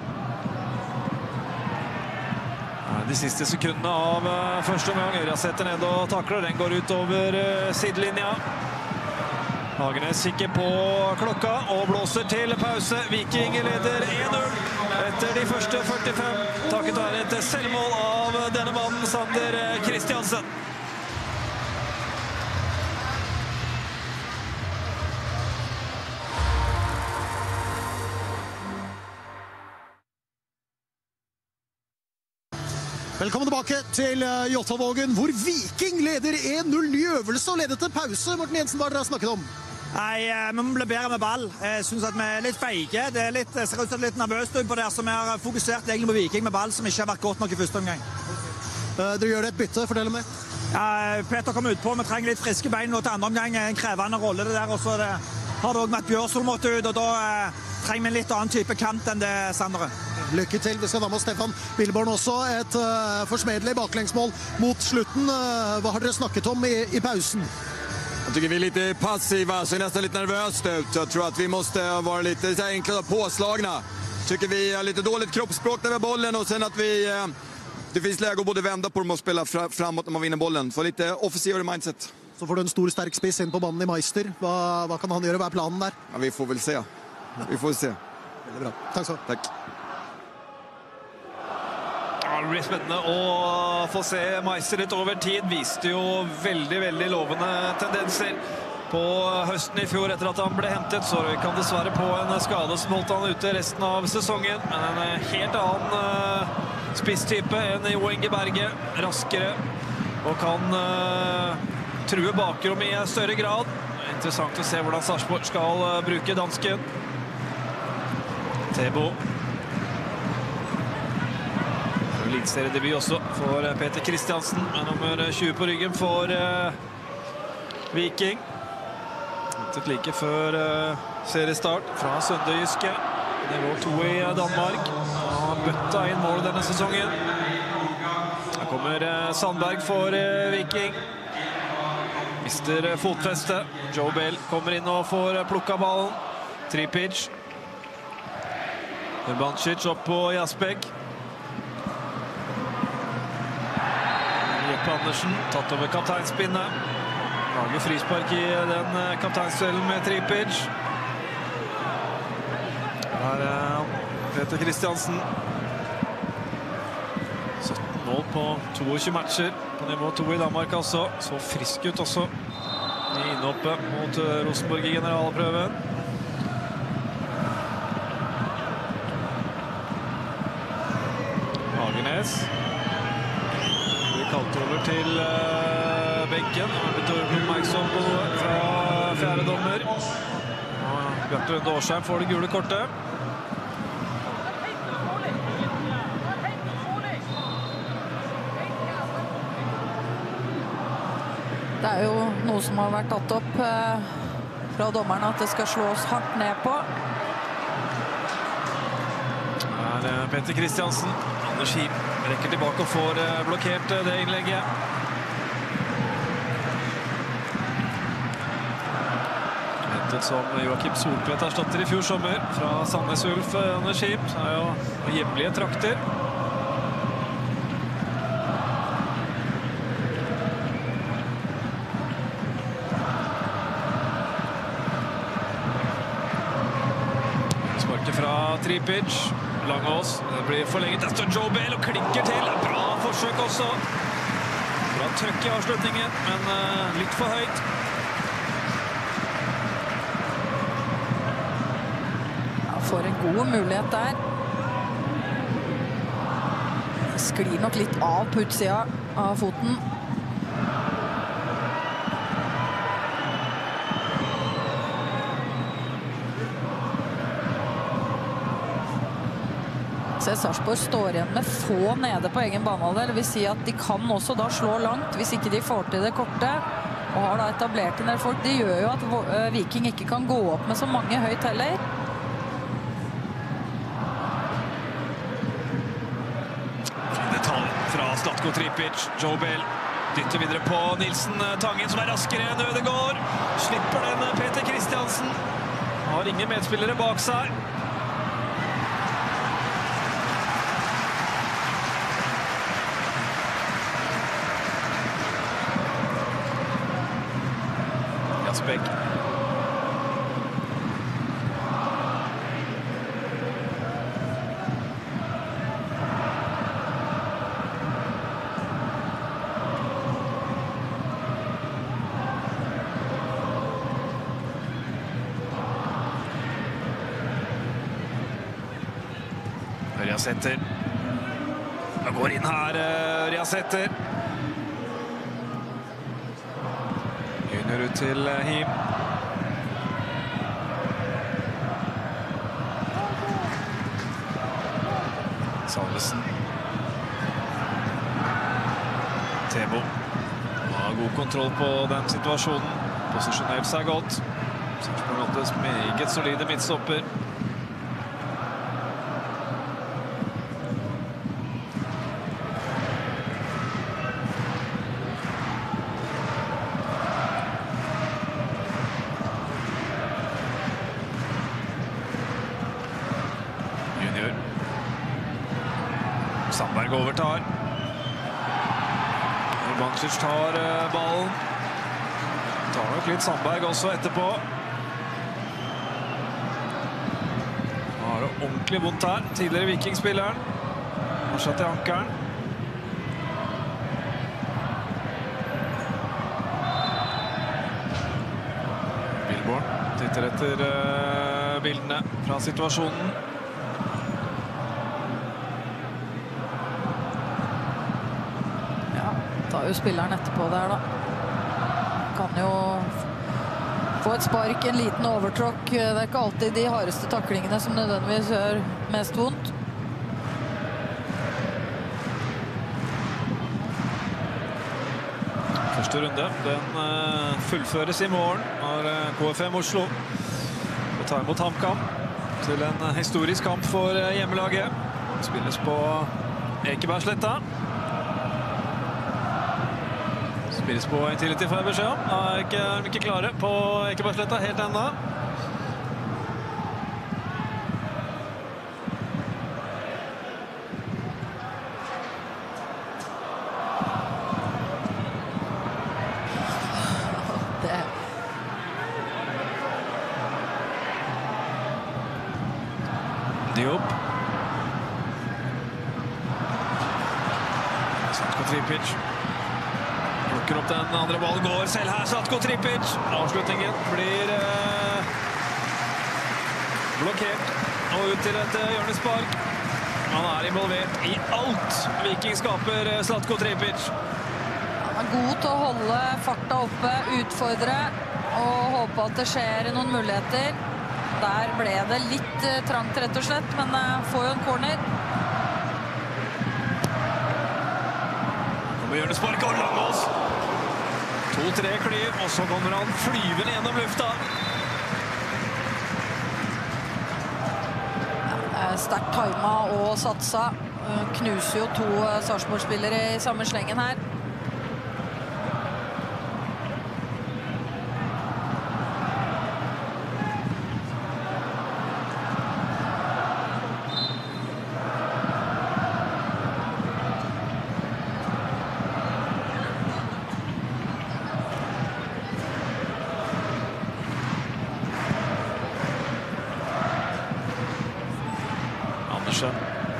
De siste sekundene av første omgang. Ørjasæter ned og takler. Den går ut over sidelinja. Hagenes kikker på klokka og blåser til pause. Viking leder 1-0 etter de første 45. Takket være et selvmål av denne mannen, Sander Kristiansen. Velkommen tilbake til Jåttåvågen, hvor Viking leder 1-0. Ny øvelse og ledet til pause. Morten Jensen, hva har dere snakket om? Nei, vi må bli bedre med ball. Jeg synes at vi er litt feige. Det ser ut som litt nervøst ut på det, så vi har fokusert egentlig på Viking med ball, som ikke har vært godt nok i første omgang. Dere gjør et bytte, fortell om det. Ja, Peter kom ut på, vi trenger litt friske bein nå til andre omgang. En krevende rolle det der, og så har det også Matt Bjørsol måtte ut, og da trenger vi en litt annen type kant enn det Sandere. Lykke til. Vi skal da med Stefan Billborn også. Et forsmedelig baklengsmål mot slutten. Hva har dere snakket om i pausen? Jag tycker vi är lite passiva, så är nästan lite nervöst ut. Jag tror att vi måste vara lite enkla och påslagna. Tycker vi har lite dåligt kroppsspråk när vi har bollen, och sen att det finns läge att både vända på dem och spela framåt när man vinner bollen. Få lite offensivare mindset. Så får du en stor, sterk spiss inn på banen i Meister. Hva kan han gjøre? Hva er planen der? Ja, vi får väl se. Vi får se. Veldig bra. Takk så. Tack. Det blir spennende å få se Meister litt over tid. Viste jo veldig, veldig lovende tendenser på høsten i fjor etter at han ble hentet. Så røyk han dessverre på en skade som holdt han ute resten av sesongen. Men en helt annen spisstype enn Jo Inge Berge. Raskere og kan true bakrom i større grad. Interessant å se hvordan Sarpsborg skal bruke dansken. Tebo. Eliteseriedebut også for Peter Kristiansen, med nummer 20 på ryggen for Viking. Hentet like før seriestart fra Sønderjyske. Nivå 2 i Danmark. Han har bøtta inn mål denne sesongen. Her kommer Sandberg for Viking. Mister fotfeste. Joe Bell kommer inn og får plukket ballen. Tripic. Urbancic opp på Jasbæk. Jeppe Andersen, tatt over kapteinspinnet. Lager frispark i den kapteinsduellen med Tripic. Her er Peter Kristiansen. 17 mål på 22 matcher. På nivå 2 i Danmark altså. Så frisk ut også i innhoppet mot Rosenborg i generalprøven. Hagenes. kalt over til benken. Blir oppmerksom på noe fra fjerde dommer. Bjarte Runde Årsheim får det gule kortet. Det jo noe som har vært tatt opp fra dommerne, at det skal slås hardt ned på. Her Petter Kristiansen. Anders Him rekker tilbake og får blokkert det innlegget. Hentet som Joakim Soltvedt erstatter i fjor sommer fra Sandnes Ulf. Anders Him jo hjemlige trakter. Sparket fra Tripic. Langås, det blir forlenget. Der står Joe Bale og klinker til. Bra forsøk også. Bra trøkk i avslutningen, men litt for høyt. Ja, får en god mulighet der. Sklir nok litt av på utsida av foten. Sarpsborg står igjen med få nede på egen banehalvdel. Det vil si at de kan også da slå langt hvis ikke de får til det kortet. Og har da etablert en del folk. Det gjør jo at Viking ikke kan gå opp med så mange høyt heller. Fin detalj fra Zlatko Tripic. Joe Bale dytter videre på Nilsen Tangen, som raskere enn Ødegaard. Slipper den Peter Kristiansen. Har ingen medspillere bak seg. Jasbæk. Ørjasæter. Da går inn her, Ørjasæter. Junior ut til Him. Salvesen. Tebo har god kontroll på den situasjonen. Posisjonelt seg godt. Sarpsborg nåddes meget solide midtstopper. Sandberg overtar. Urbančić tar ballen. Tar nok litt Sandberg også etterpå. Har det ordentlig vondt her. Tidligere Vikingspilleren. Har satt i ankeren. Billborn titter etter bildene fra situasjonen. Tar jo spilleren etterpå der da. Kan jo få et spark, en liten overtråkk. Det ikke alltid de hardeste taklingene som nødvendigvis gjør mest vondt. Første runde, den fullføres i morgen når KFM Oslo tar imot HamKam til en historisk kamp for hjemmelaget. Spilles på Ekebergsletta. Spilles på Intility, får jeg beskjed om. De ikke klare på Ekebergsletta helt enda. Diop. Zlatko Tripic. Plukker opp den andre ballen, går selv her, Zlatko Tripic. Avslutningen blir blokkert og ut til et hjørnespark. Han involvert i alt Viking skaper, Zlatko Tripic. er god til å holde farta oppe, utfordre og håpe at det skjer noen muligheter. Der ble det litt trangt rett og slett, men får jo en corner. Kommer hjørnespark av Langås. 2-3 klyv, og så kommer han flyvende gjennom lufta. Sterkt taima og satsa. Knuser jo 2 Sarpsborg-spillere i samme slengen her. Andersen.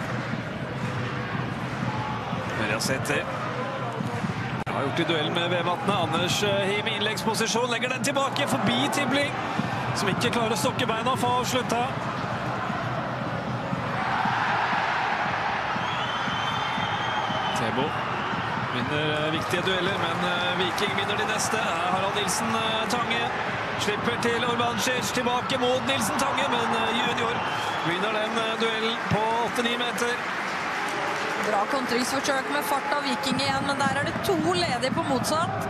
Ørjasæter. Har gjort i duell med Vevatnet. Anders Him i innleggsposisjon. Legger den tilbake forbi Tibling, som ikke klarer å stokke beina for å avslutte. Tebo vinner viktige dueller, men Viking vinner de neste. Harald Nilsen Tange slipper til Orbancic, tilbake mot Nilsen Tange, men junior vinner den duellen på 8-9 meter. Bra kontringsforsøk med fart av Viking igjen, men der er det 2 ledige på motsatt.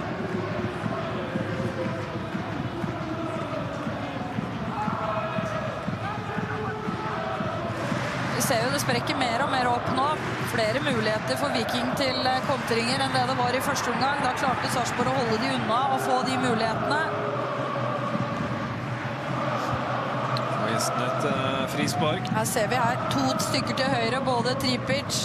Vi ser jo det sprekker mer og mer opp nå. Flere muligheter for Viking til kontringer enn det det var i første omgang. Da klarte Sarpsborg å holde de unna og få de mulighetene. Et frispark. Her ser vi her 2 stykker til høyre, både Tripic.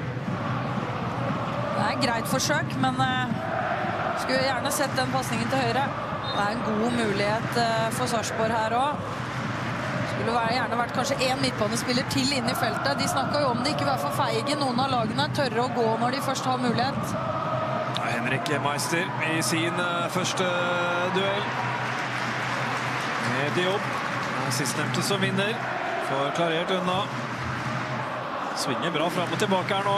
Det er et greit forsøk, men skulle gjerne sett den passningen til høyre. Det er en god mulighet for Sarpsborg her også. Skulle gjerne vært kanskje 1 midtbanespiller til inne i feltet. De snakket jo om det, ikke være for feige. Noen av lagene tørre å gå når de først har mulighet. Henrik Meister i sin første duell. Med Diop. Sistnevnte som vinner. Får klarert unna. Svinger bra frem og tilbake her nå.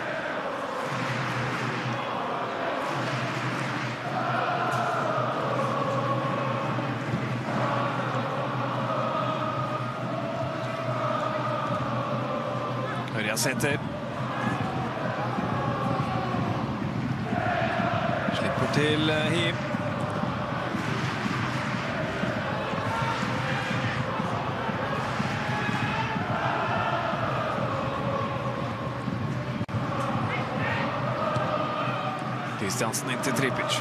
Ørjasæter. Slipper til Him. Kristiansen inn til Tripic.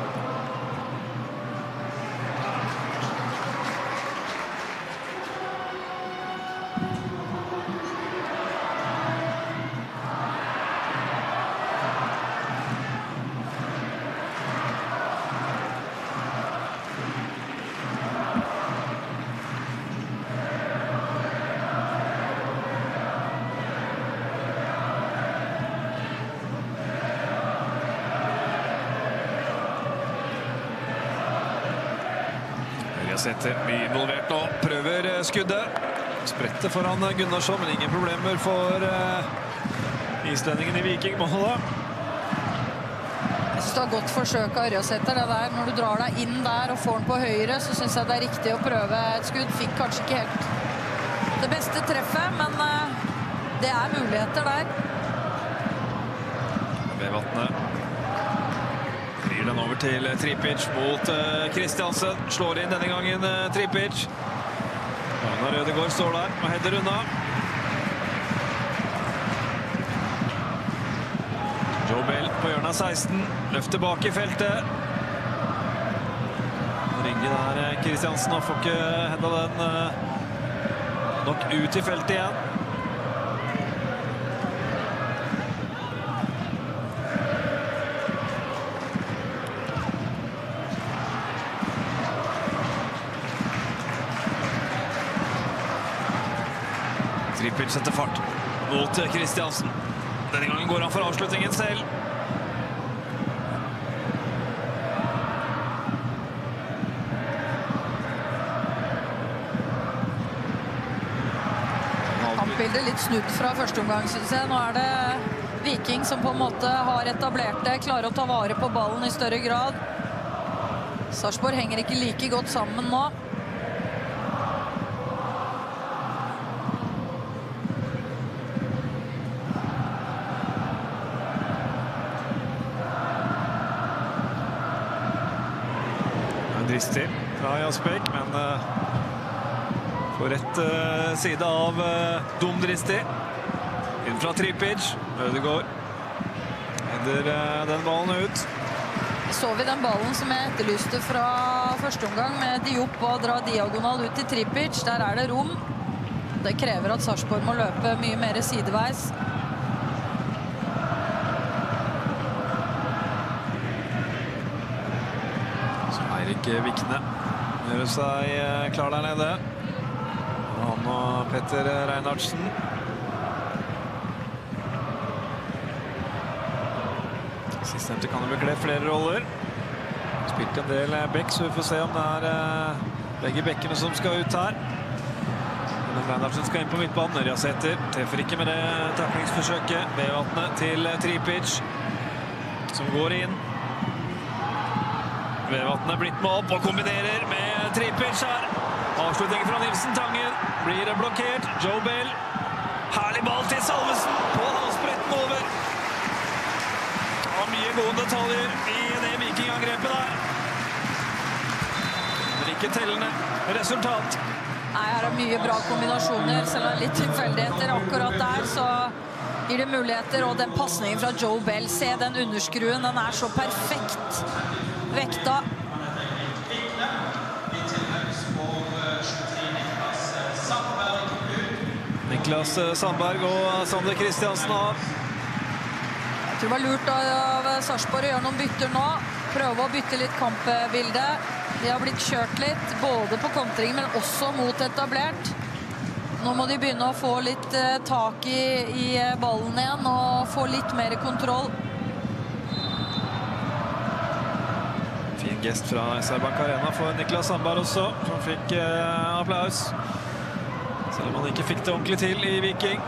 Ørjasæter mye involvert nå. Prøver skuddet. Spretter foran Gunnarsson, men ingen problemer for islendingen i Viking. Målet. Jeg synes det var godt forsøk av Ørjasæter det der. Når du drar deg inn der og får den på høyre, så synes jeg det er riktig å prøve et skudd. Fikk kanskje ikke helt det beste treffet, men det er muligheter der. Vevatnet. Vrir den over til Tripic mot Kristiansen. Slår inn denne gangen Tripic. Ragnar Rødegård står der og header unna. Joe Bell på hjørnet av 16. Løfter bak i feltet. Ringer der Kristiansen og får ikke hendet den nok ut i feltet igjen. Tripic setter fart mot Kristiansen. Denne gangen går han for avslutningen selv. Kampbildet litt snudd fra første omgang, synes jeg. Nå er det Viking som på en måte har etablert det, klarer å ta vare på ballen i større grad. Sarpsborg henger ikke like godt sammen nå. Dristig fra Jasbæk, men på rett side av Dristig. Inn fra Tripic. Ødegaard hender den ballen ut. Så vi den ballen som jeg etterlyste fra første omgang med Diop og dra diagonal ut til Tripic. Der er det rom. Det krever at Sarpsborg må løpe mye mer sideveis. Eirik Vikne gjør seg klar der nede. Han og Petter Reinhardsen. Sistnevnte kan jo bekle flere roller. Spilt en del bekk, så vi får se om det er begge bekkene som skal ut her. Men Reinhardsen skal inn på midtbanen. Ørjasæter treffer ikke med det taklingsforsøket. Vevatnet til Tripic, som går inn. Vevatnet blitt med opp og kombinerer med Tripic her. Avslutning fra Nilsen Tangen. Blir det blokkert. Joe Bell. Herlig ball til Salvesen på halsbretten over. Og mye gode detaljer i det Viking-angrepet der. Men ikke tellende resultat. Nei, her er mye bra kombinasjoner, selv om det er litt tilfeldigheter akkurat der, så gir det muligheter, og den passningen fra Joe Bell, se den underskruen, den er så perfekt vekta. Niklas Sandberg og Sander Kristiansen av. Jeg tror det var lurt av Sarpsborg å gjøre noen bytter nå. Prøve å bytte litt kampbilde. De har blitt kjørt litt, både på kontring, men også mot etablert. Nå må de begynne å få litt tak i ballen igjen, og få litt mer kontroll. Fin gest fra SR Bank Arena for Niklas Sandberg også, som fikk applaus. Selv om han ikke fikk det ordentlig til i Viking.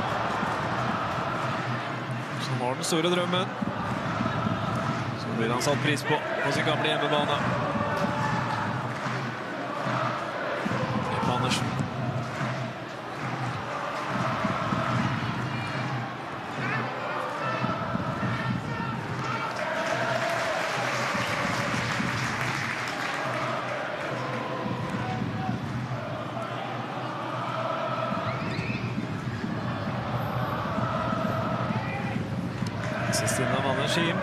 Som var den store drømmen. Så blir han satt pris på sin gamle hjemmebane. Jeppe Andersen. Sist innom Anders Him.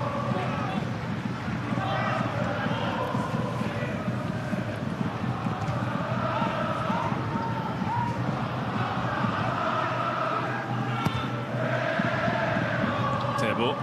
Tebo.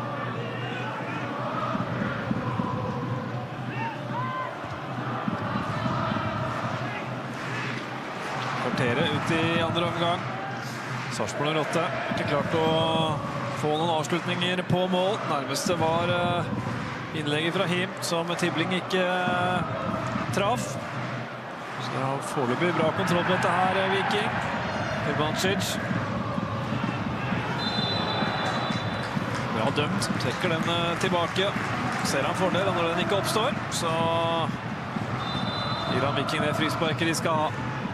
Kvarteret ut i andre omgang. Sarpsborg 8. Ikke klart å få noen avslutninger på mål. Nærmeste var innlegget fra Him, som Tibling ikke traff. Så det har foreløpig bra kontroll på dette her, Viking. Urbancic. Bra dømt. Trekker den tilbake. Ser han fordel når den ikke oppstår, så gir han Viking det frisparket de skal ha.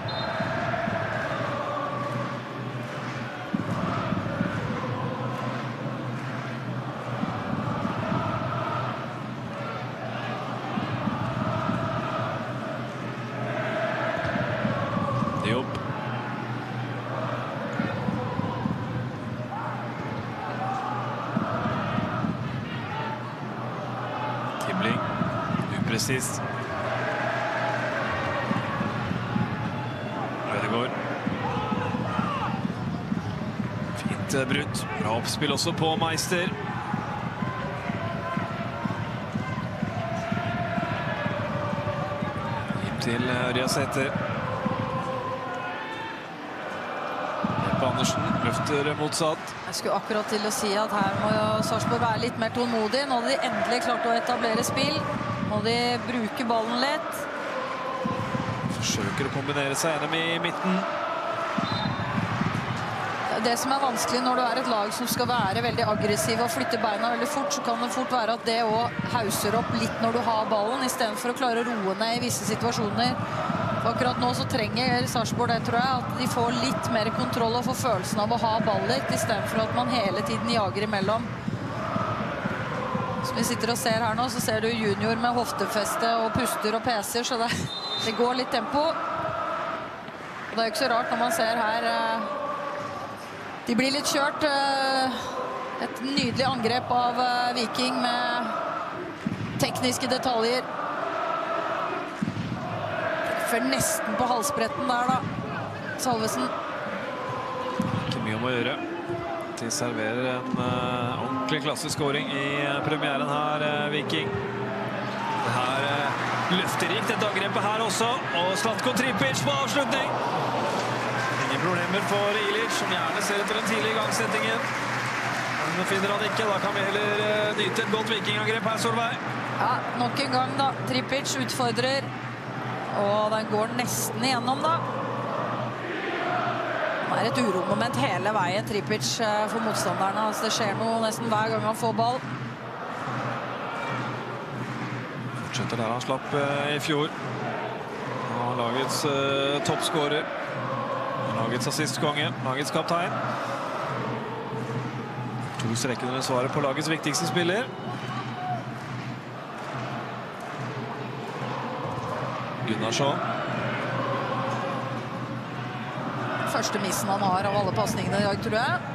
Diop. Tibling. Upresist. Ødegaard. Fint brutt. Bra oppspill også på Meister. Inn til Ørjasæter. Andersen løfter motsatt. Jeg skulle akkurat til å si at her må Sarpsborg være litt mer tålmodig. Nå hadde de endelig klart å etablere spill. Må de bruke ballen litt. Forsøker å kombinere seg gjennom i midten. Det er det som vanskelig når du et lag som skal være veldig aggressiv og flytte beina veldig fort, så kan det fort være at det også hauser opp litt når du har ballen, i stedet for å klare å roe ned i visse situasjoner. For akkurat nå så trenger Sarpsborg det, tror jeg, at de får litt mer kontroll og får følelsen av å ha ball litt, i stedet for at man hele tiden jager imellom. Som vi sitter og ser her nå, så ser du junior med hoftefeste og puster og peser, så det går litt tempo. Og det jo ikke så rart når man ser her de blir litt kjørt. Et nydelig angrep av Viking med tekniske detaljer. Treffer nesten på halsbretten der da, Salvesen. Ikke mye om å gjøre. De serverer en ordentlig klasseskåring i premieren her, Viking. Det her løfterikt, dette angrepet her også. Og Zlatko Tripic på avslutning. Ingen problemer for Ilic, som gjerne ser etter den tidlige gangsettingen. Men finner han ikke, da kan vi heller nyte et godt vikingangrep her, Solveig. Ja, nok en gang da. Tripic utfordrer. Og den går nesten igjennom da. Det et uromoment hele veien, Tripic, for motstanderne. Altså, det skjer noe nesten hver gang han får ball. Fortsetter der han slapp i fjor. Og lagets toppskårer. Lagets assistkonge, lagets kaptein. 2 strekker under svaret på lagets viktigste spiller. Gunnarsson. Første missen han har av alle passningene i dag, tror jeg.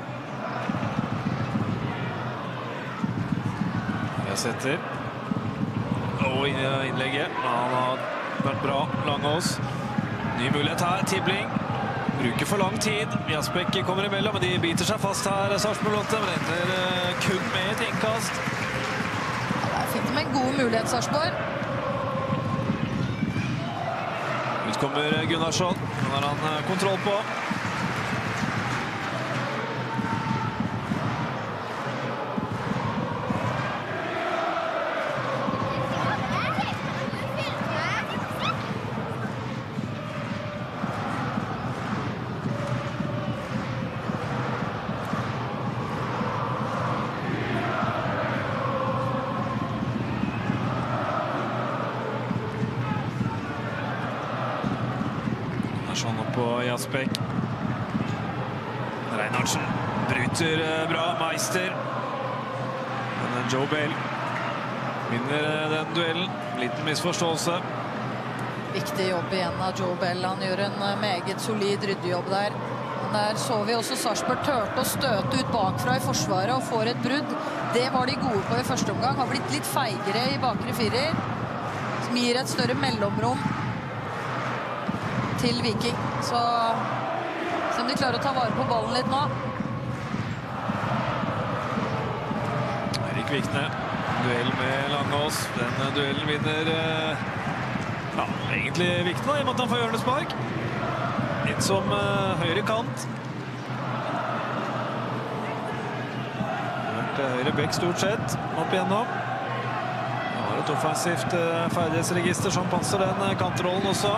Jeg setter. Og innlegget. Han har vært bra. Langås. Ny mulighet her. Tibling. Bruker for lang tid. Jasbekk kommer imellom, men de biter seg fast her, Sarpsborg 8. Men ender kun med et innkast. Ja, der fikk de en god mulighet, Sarpsborg. Ut kommer Gunnarsson. Den har han kontroll på. Sånn opp på Jasbekk. Reinhardsen bryter bra. Meister. Men Joe Bell vinner den duellen. Liten misforståelse. Viktig jobb igjen av Joe Bell. Han gjør en meget solid ryddejobb der. Men der så vi også Sarpsborg tørte å støte ut bakfra i forsvaret og får et brudd. Det var de gode på i første omgang. Har blitt litt feigere i bakre firer, som gir et større mellomrom til Viking. Så se om de klarer å ta vare på ballen litt nå. Erik Vikne. Duell med Langås. Den duellen vinner ja, egentlig Vikne, i og med at han får hjørnespark. Inn som høyre kant. Høyre bekk stort sett opp igjennom. Han har et offensivt ferdighetsregister som passer den kantrollen også.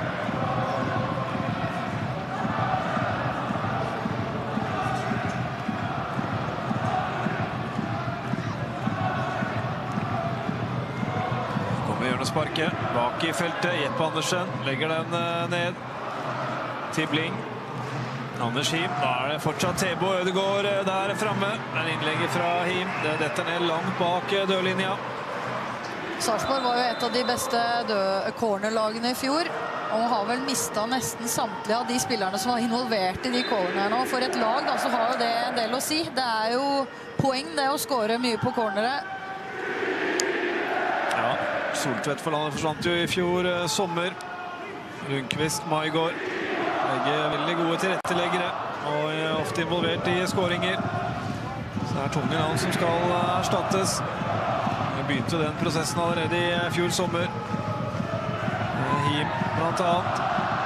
Hjørnesparket bak i feltet. Jeppe Andersen legger den ned. Tibling. Anders Him. Da er det fortsatt Tebo Ødegaard der fremme. En innlegget fra Him. Det detter ned langt bak dørlinja. Sarpsborg var jo et av de beste cornerlagene i fjor, og har vel mistet nesten samtlige av de spillerne som var involvert i de cornerne nå. For et lag da, så har jo det en del å si. Det er jo poeng det å skåre mye på cornere. Ja, Soltvedt for landet forsvant jo i fjor sommer. Lundqvist, Maigård. Begge veldig gode tilretteleggere og ofte involvert i skåringer. Så det er Tungen han som skal erstattes. Vi begynte den prosessen allerede i fjor sommer. Him blant annet.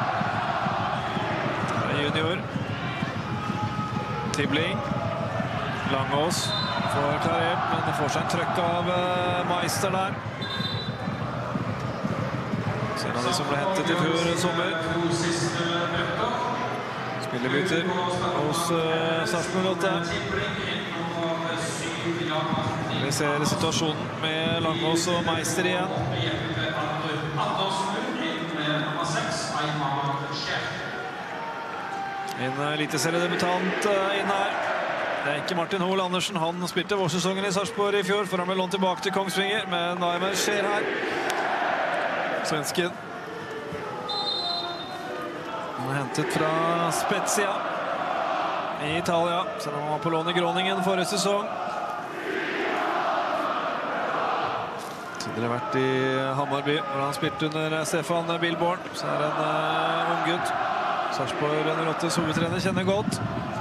Junior. Tibling. Langås får klarert, men det får seg en trøkk av Meister der. Så en av de som ble hentet i fjor sommer. Spillebytter hos Sarpsborg 8. Vi ser situasjonen med Langås og Meister igjen. En eliteseriedebutant inn her. Det er ikke Martin Hoel Andersen. Han spilte vårsesongen i Sarpsborg i fjor, for han ble lånt tilbake til Kongsvinger, men hva skjer her? Svensken. Han er hentet fra Spezia i Italia, selv om han var på lån i Groningen forrige sesong. Tidligere vært i Hammarby, hvor han spilte under Stefan Billborn. Så er det en ung gutt. Sarpsborg 08 hovedtrener kjenner godt.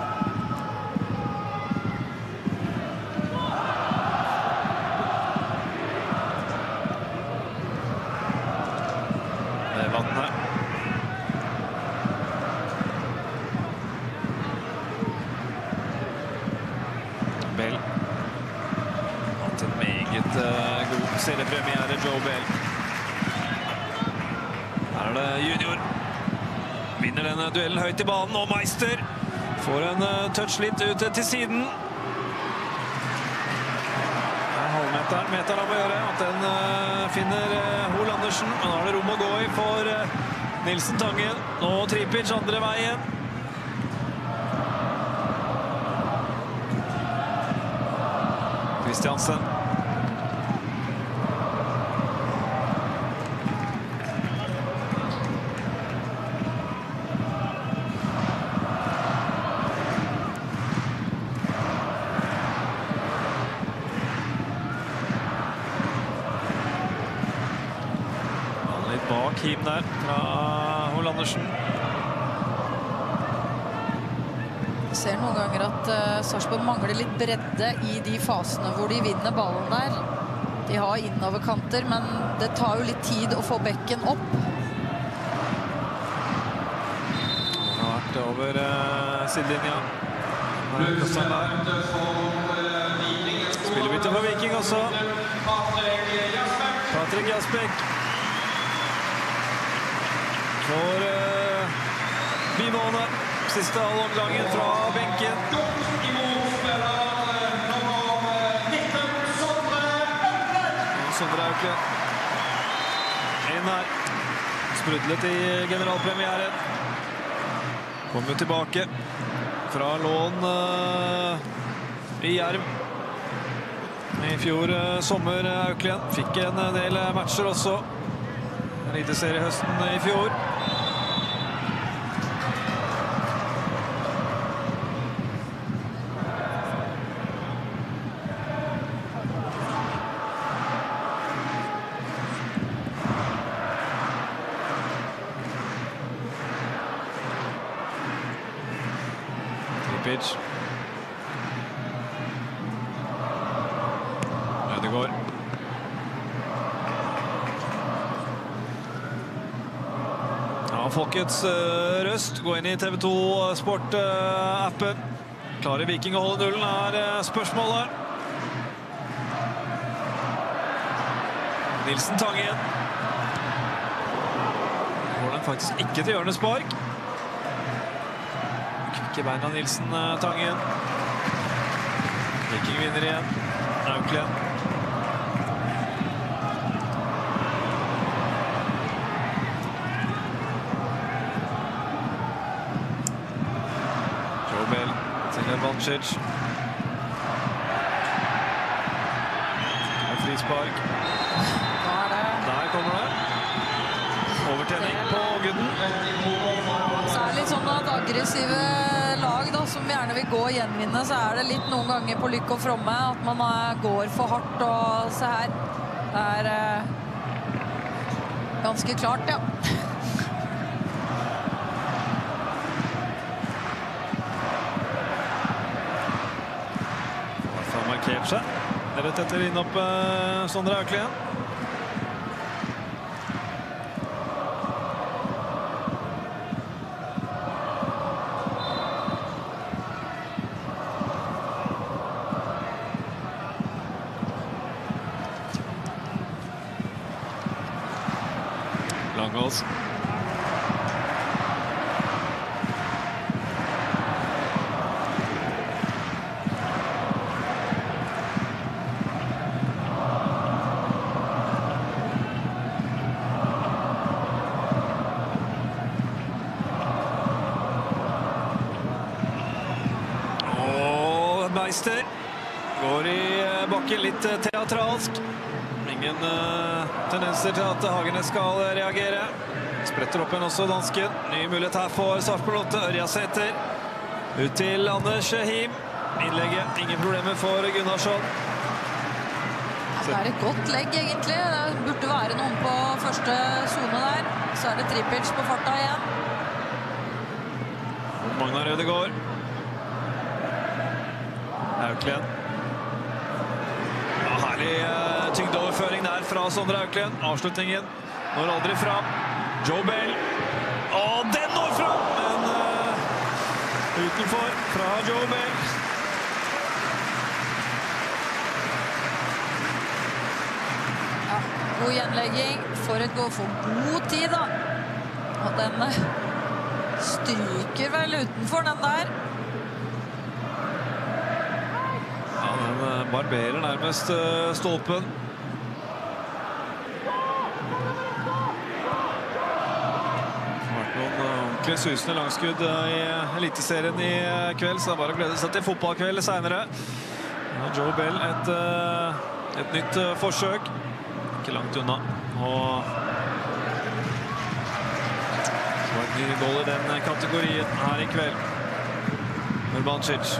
Det er vannet. Bell. Hatt en meget god seriepremiere, Joe Bell. Her er det junior. Vinner denne duellen høyt i banen, og Meister får en touch litt ut til siden. Det er halvmeteren han må gjøre, at den finner Hoel Andersen. Men nå er det rom å gå i for Nilsen Tangen. Nå Tripic andre veien. Kristiansen. Bak Him der, fra Hoel Andersen. Jeg ser noen ganger at Sarpsborg mangler litt bredde i de fasene hvor de vinner ballen der. De har innoverkanter, men det tar jo litt tid å få bekken opp. Han har vært over sidelinja. Spillebytte for Viking også. Patrick Jasbæk. For Bivåne, siste halvomgangen fra benken. Sondre Aukle. En her. Sprudlet i generalpremieren. Kommer tilbake fra lån i Jerv. I fjor sommer Aukle igjen. Fikk en del matcher også. Eliteseriehøsten i fjor. Tripic. Ødegaard. Folkets røst. Gå inn i TV 2 Sport-appen. Klarer Viking å holde nullen, er spørsmålet. Nilsen Tangen. Går den faktisk ikke til hjørnespark. Kvikke beina Nilsen Tangen. Viking vinner igjen. Aukle igjen. Bancic. Frispark. Der kommer det. Overtenning på gutten. Så er det litt sånn at aggressive lag da, som gjerne vil gå og gjenvinne, så er det litt noen ganger på lykke og fromme at man går for hardt, og se her. Det er ganske klart, ja. Markert seg. Rett etter innopp Sondre Aukle igjen. Langås. Meister går i bakken litt teatralsk. Ingen tendenser til at Hagenes skal reagere. Spretter opp en også dansken. Ny mulighet her for Sarpsborg 8. Ørjasæter ut til Anders Him. Innlegget, ingen problemer for Gunnarsson. Det er et godt legg egentlig. Det burde være noen på første zone der. Så er det Tripic på farta igjen. Magnar Ødegaard. Auklend. Ja, herlig tyngdeoverføring der fra Sondre Auklend. Avslutningen når aldri fram. Joe Bell. Og den når fram! Men utenfor fra Joe Bell. God gjenlegging for et gå for god tid da. Og den stryker vel utenfor den der. Ja, den barberer nærmest stolpen. Det har vært noen ordentlig susende langskudd i eliteserien i kveld, så det er bare å glede seg til fotballkveld senere. Joe Bell et nytt forsøk. Ikke langt unna. Og det var et ny goal i den kategorien her i kveld. Urbancic.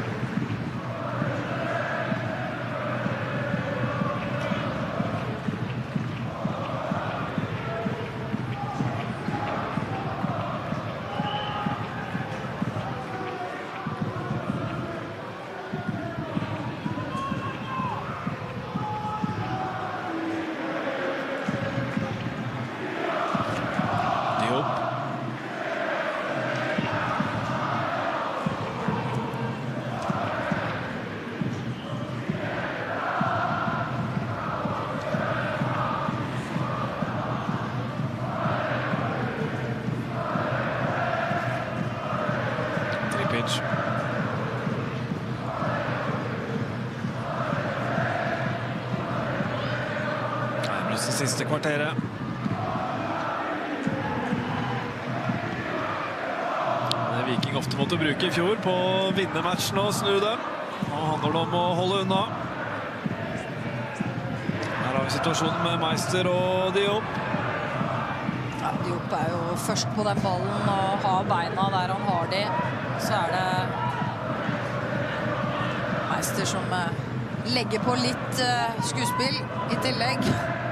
Siste kvarteret. Det Viking ofte måtte bruke i fjor på å vinne matchen og snu det. Nå handler det om å holde unna. Her har vi situasjonen med Meister og Diop. Ja, Diop er jo først på den ballen og har beina der han har de. Så er det Meister som legger på litt skuespill i tillegg.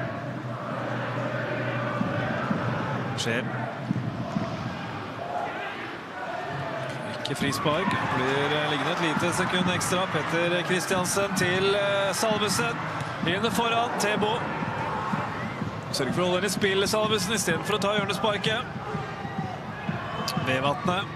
Skjer. Ikke frispark. Blir liggende et lite sekund ekstra. Petter Kristiansen til Salvesen. Inne foran Tebo. Sørger for å holde den i spill, Salvesen, i stedet for å ta hjørnesparket. Vevatnet.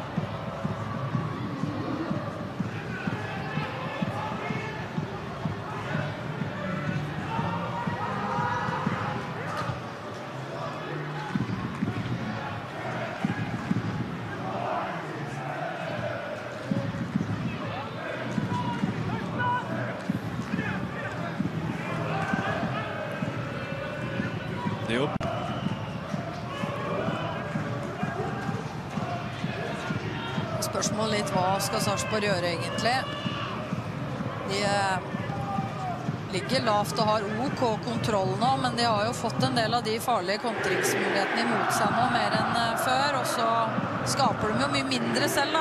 Spørsmål litt, hva skal Sarpsborg gjøre egentlig? De ligger lavt og har OK kontroll nå, men de har jo fått en del av de farlige kontringsmulighetene imot seg nå, mer enn før, og så skaper de jo mye mindre selv da.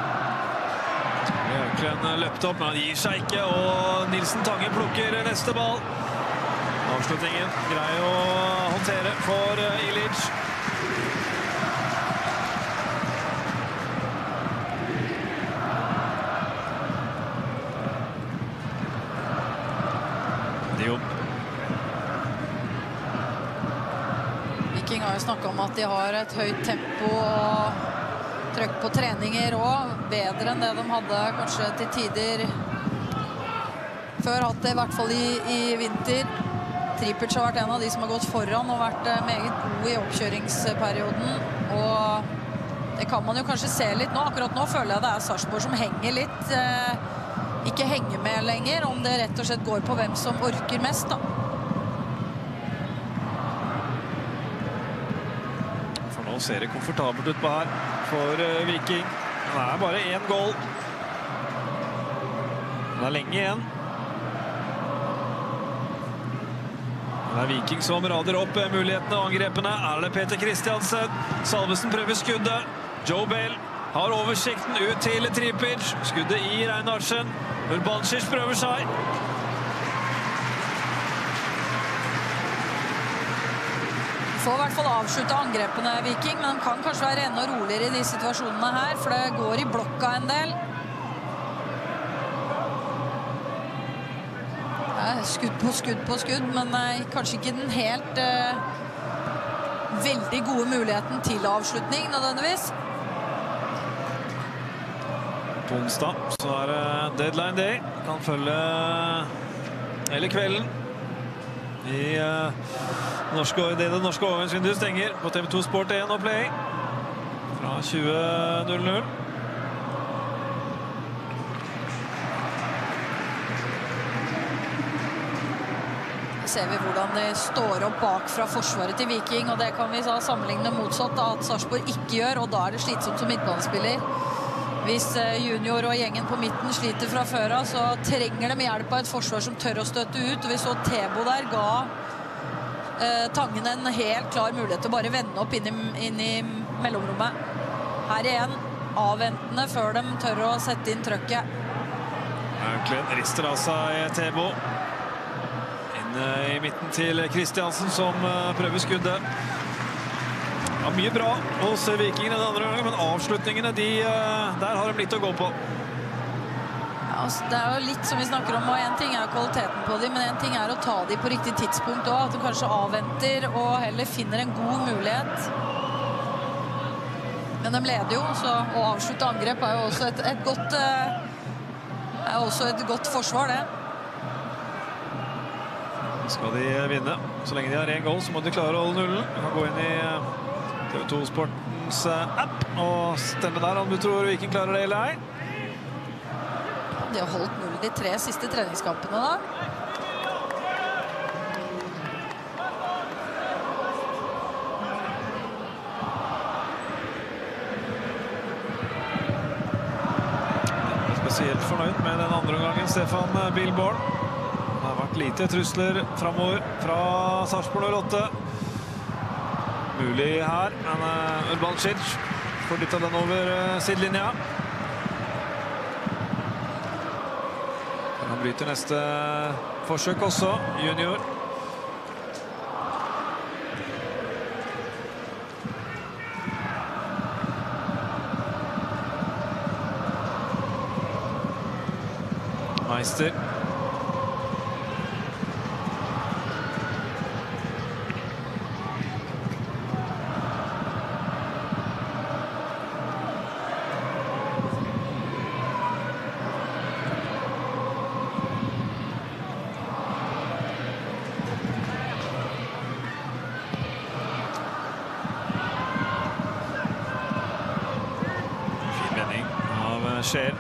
Auklend løpte opp, men han gir seg ikke, og Nilsen Tange plukker neste ball. Avslutningen grei å håndtere for Ilic. Viking har jo snakket om at de har et høyt tempo og trøkk på treninger også, bedre enn det de hadde kanskje til tider før, hatt det i hvert fall i vinter. Tripic har vært en av de som har gått foran og vært meget god i oppkjøringsperioden, og det kan man jo kanskje se litt nå. Akkurat nå føler jeg det er Sarpsborg som henger litt, ikke henger med lenger, om det rett og slett går på hvem som orker mest da. For nå ser det komfortabelt ut på her for Viking. Det er bare 1 goal. Det lenge igjen. Det Viking som rader opp mulighetene og angrepene. Det Peter Kristiansen. Salvesen prøver skuddet. Joe Bale har oversikten ut til Tripic. Skuddet i Reinhardsen. Urbančić prøver seg. Får I hvert fall avslutte angrepene Viking, men de kan kanskje være enda roligere I de situasjonene her, for det går I blokka en del. Skudd på skudd, men kanskje ikke den helt veldig gode muligheten til avslutning nødvendigvis. På onsdag så det deadline day. Kan følge hele kvelden I det norske overgangsvinduet stenger på TV2 Sport 1 og Play fra 20:00. Ser vi hvordan de står opp bak fra forsvaret til Viking, og det kan vi sammenligne motsatt at Sarpsborg ikke gjør, og da det slitsomt som midtbanespiller. Hvis junior og gjengen på midten sliter fra før av, så trenger de hjelp av et forsvar som tør å støtte ut, og vi så Tebo der ga Tangen en helt klar mulighet til å bare vende opp inn I mellomrommet. Her igjen, avventende før de tør å sette inn trøkket. Auklend rister av seg Tebo. I midten til Kristiansen som prøver skuddet. Ja, mye bra hos Viking den andre gangen, men avslutningene, der har de litt å gå på. Ja, det jo litt som vi snakker om, og en ting kvaliteten på dem, men en ting å ta dem på riktig tidspunkt også, at de kanskje avventer og heller finner en god mulighet. Men de leder jo, så å avslutte angrep jo også et godt forsvar, det. Skal de vinne. Så lenge de har en goal, så må de klare å holde nullen. De kan gå inn I TV2 Sportens app og stemme der om du tror Viking klarer det eller ei. De har holdt nullen de 3 siste treningskampene da. Spesielt fornøyd med den andre gangen, Stefan Billborn. Det har vært lite trusler fremover fra Sarpsborg 08. Mulig her, men Urbančić får litt av den over sidelinja. Han bryter neste forsøk også, junior. Meister. Skjer.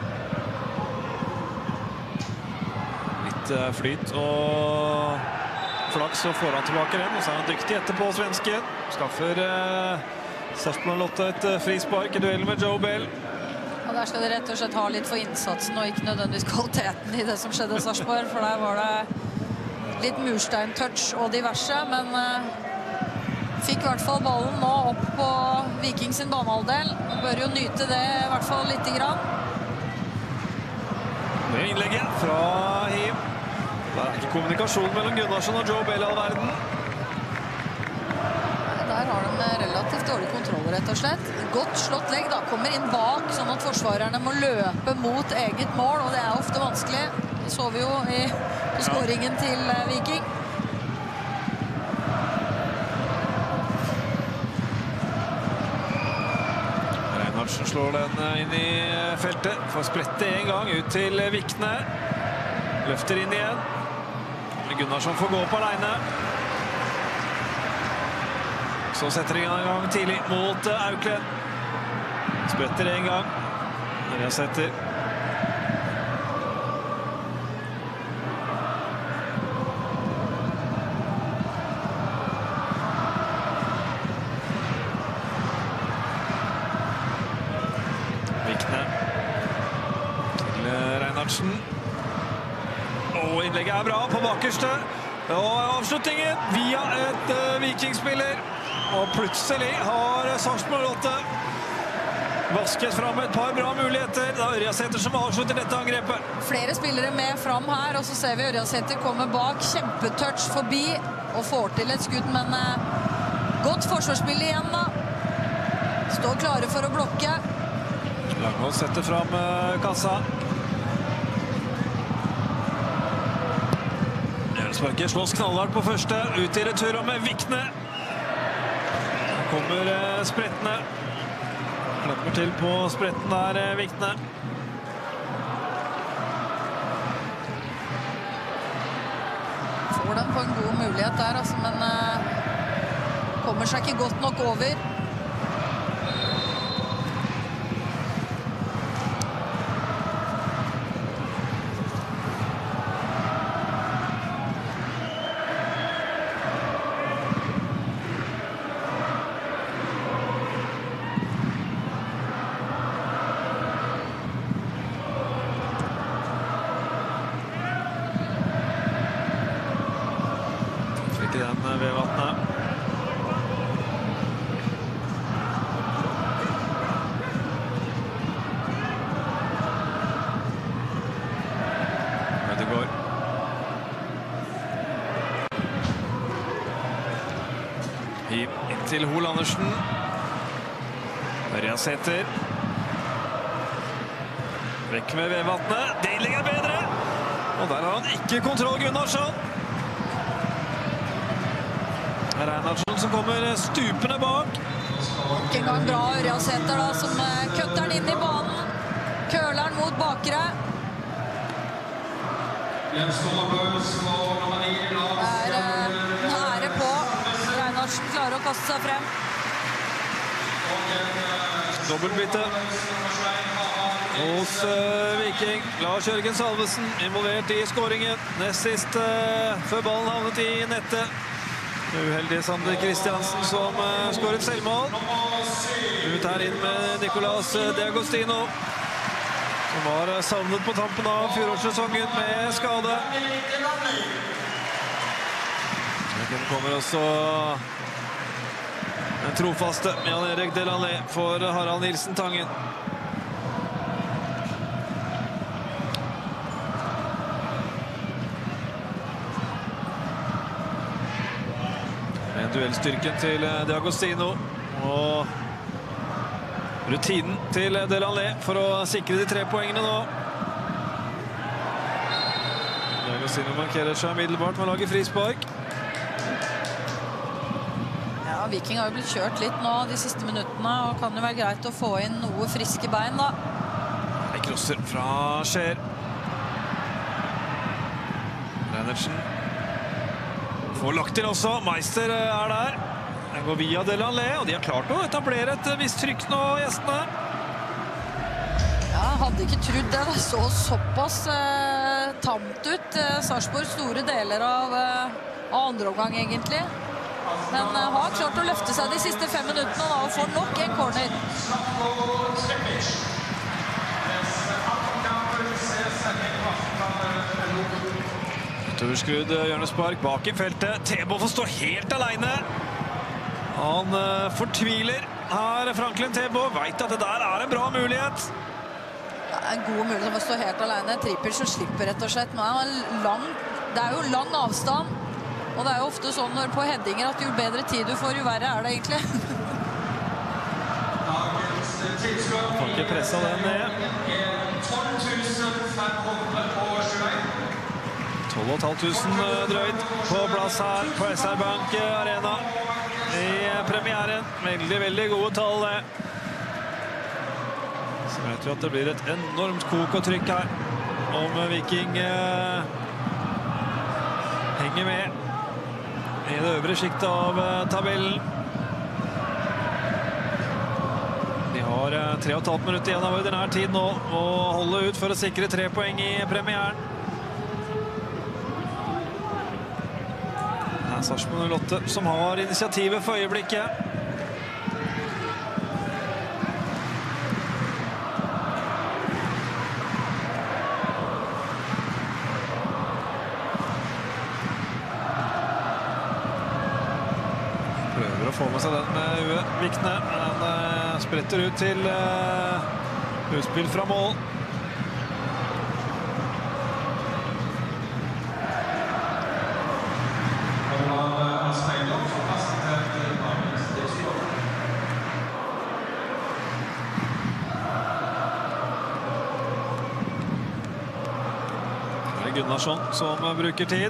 Litt flyt og flaks og får han tilbake den, og så han dyktig etterpå svensken. Skaffer Sarpsborg 08 et frispark I duellen med Joe Bale. Og der skal de rett og slett ha litt for innsatsen og ikke nødvendigvis kvaliteten I det som skjedde I Sarpsborg, for der var det litt murstein-touch og diverse, men fikk I hvert fall ballen nå opp på Viking sin banehalvdel. Bør jo nyte det I hvert fall litt grann. Det innlegget fra Him. Det ikke kommunikasjon mellom Gunnarsson og Joe Bale all verden. Der har de relativt dårlig kontroll, rett og slett. Godt slått legg da, kommer inn bak, sånn at forsvarerne må løpe mot eget mål, og det ofte vanskelig. Det så vi jo på skåringen til Viking. Reinhardsen slår den inn I feltet, får sprette en gang ut til Vikne. Løfter inn igjen. Gunnarsson får gå på alene. Så setter de en gang tidlig mot Auklend. Spretter en gang. Maria setter. innlegget bra på bakerste. Og avslutningen via et vikingspiller. Og plutselig har Sarpsborg 8 vasket fram et par bra muligheter. Det er Ørjasæter som avslutter dette angrepet. Flere spillere med fram her, og så ser vi Ørjasæter komme bak. Kjempetouch forbi og får til et skudd, men godt forsvarsspill igjen da. Står klare for å blokke. Langholm setter fram kassa. Jørnsparket slås knallhardt på første, ut i returrommet, Vikne. Her kommer sprettene. Klapper til på spretten der, Vikne. Får den på en god mulighet der, altså, men kommer seg ikke godt nok over. Den ved vattnet. Ødegaard. Hiv inn til Hol Andersen. Ørjasæter. Vekk med Vevatnet. Det innlegget bedre. Og der har han ikke kontroll, Gunnarsson. Reinhardsson som kommer stupende bak. Ikke engang bra Ørjasæter da, som kutter den inn i banen. Køler den mot bakre. Det er nære på. Reinhardsen klarer å kaste seg frem. Dobbeltbytte hos Viking. Lars Jørgen Salvesen involvert i skåringen. Nest sist før ballen havnet i nettet. Uheldig Sander Kristiansen som skåret selvmål. Ut her inn med Nicolas D'Agostino, som var savnet på tampen av fjorårssesongen med skade. Den kommer også den trofaste Jan Erik Delanlé for Harald Nilsen Tangen. Duellstyrken til D'Agostino og rutinen til Delanlé for å sikre de 3 poengene nå. D'Agostino markerer seg middelbart med å lage frispark. Ja, Viking har jo blitt kjørt litt nå de siste minuttene, og kan jo være greit å få inn noe friske bein da. Det krosser fra Skjer. Reinertsen får lagt til også. Meister er der. Den går via Delanlé, og de har klart å etablere et visst trykk nå, gjestene. Ja, hadde ikke trodd det. Det så såpass tamt ut. Sarpsborg store deler av andre omgang, egentlig. Men har klart å løfte seg de siste 5 minuttene da, og får nok en corner. Utoverskrudd hjørnespark bak i feltet. Tebo får stå helt alene. Han fortviler her, Franklin Tebo. Vet at det der er en bra mulighet. Det er en god mulighet å stå helt alene. Trippel som slipper rett og slett. Men det er jo lang avstand. Og det er jo ofte sånn når på headinger at jo bedre tid du får, jo verre er det egentlig. Får ikke presset den ned. 12.500 drøyt på plass her på SR Bank Arena i premieren. Veldig, veldig gode tall. Så vet vi at det blir et enormt kok og trykk her om Viking henger med i det øvre skiktet av tabellen. De har 3,5 minutter igjen av ordinær tid nå og holder ut for å sikre 3 poeng i premieren. Det er Sarpsborg 08 som har initiativet for øyeblikket. Prøver å få med seg den med huet. Vikne, den spretter ut til utspill fra mål. Det er Gunnarsson som bruker tid.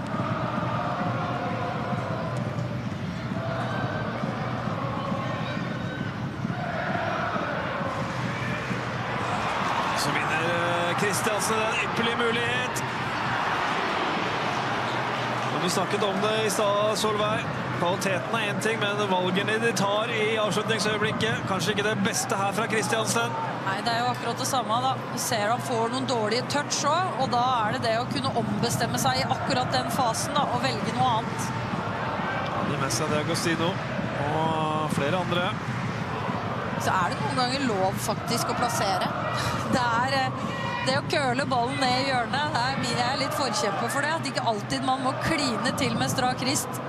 Så vinner Kristiansen en ypperlig mulighet. Og vi snakket om det i stad, Solveig. Kvaliteten er en ting, men valgene de tar i avslutningsøyeblikket, kanskje ikke det beste her fra Kristiansen. Nei, det er jo akkurat det samme da. Du ser han får noen dårlige touch også, og da er det det å kunne ombestemme seg i akkurat den fasen da, og velge noe annet. Han gir med seg det Agostino og flere andre. Så er det noen ganger lov faktisk å plassere. Det er det å køle ballen ned i hjørnet. Jeg er litt forkjemper for det, at ikke alltid man må kline til med strak rist.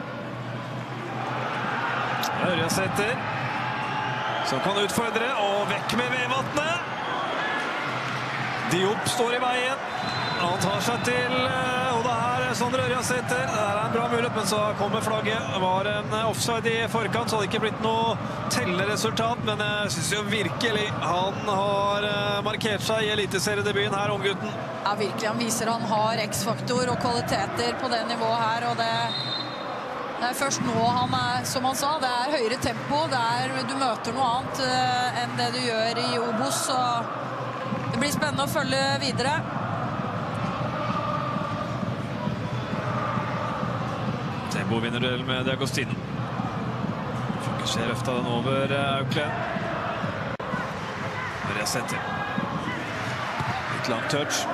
Ørjasæter som kan utfordre, og vekk med Vevatnet. Diop står i veien. Han tar seg til, og det er Sondre Ørjasæter. Det er en bra mulighet, men så kommer flagget. Det var en offside i forkant, så hadde det ikke blitt noe telleresultat, men jeg synes jo virkelig han har markert seg i eliteseriedebuten her, unggutten. Ja, virkelig. Han viser han har X-faktor og kvaliteter på det nivået her, og det er først nå han er, som han sa, det er høyere tempo, du møter noe annet enn det du gjør i Obos, så det blir spennende å følge videre. Tembo vinner duell med Agostino. Fokuser løfta den over Auklend. Ørjasæter. Litt lang touch.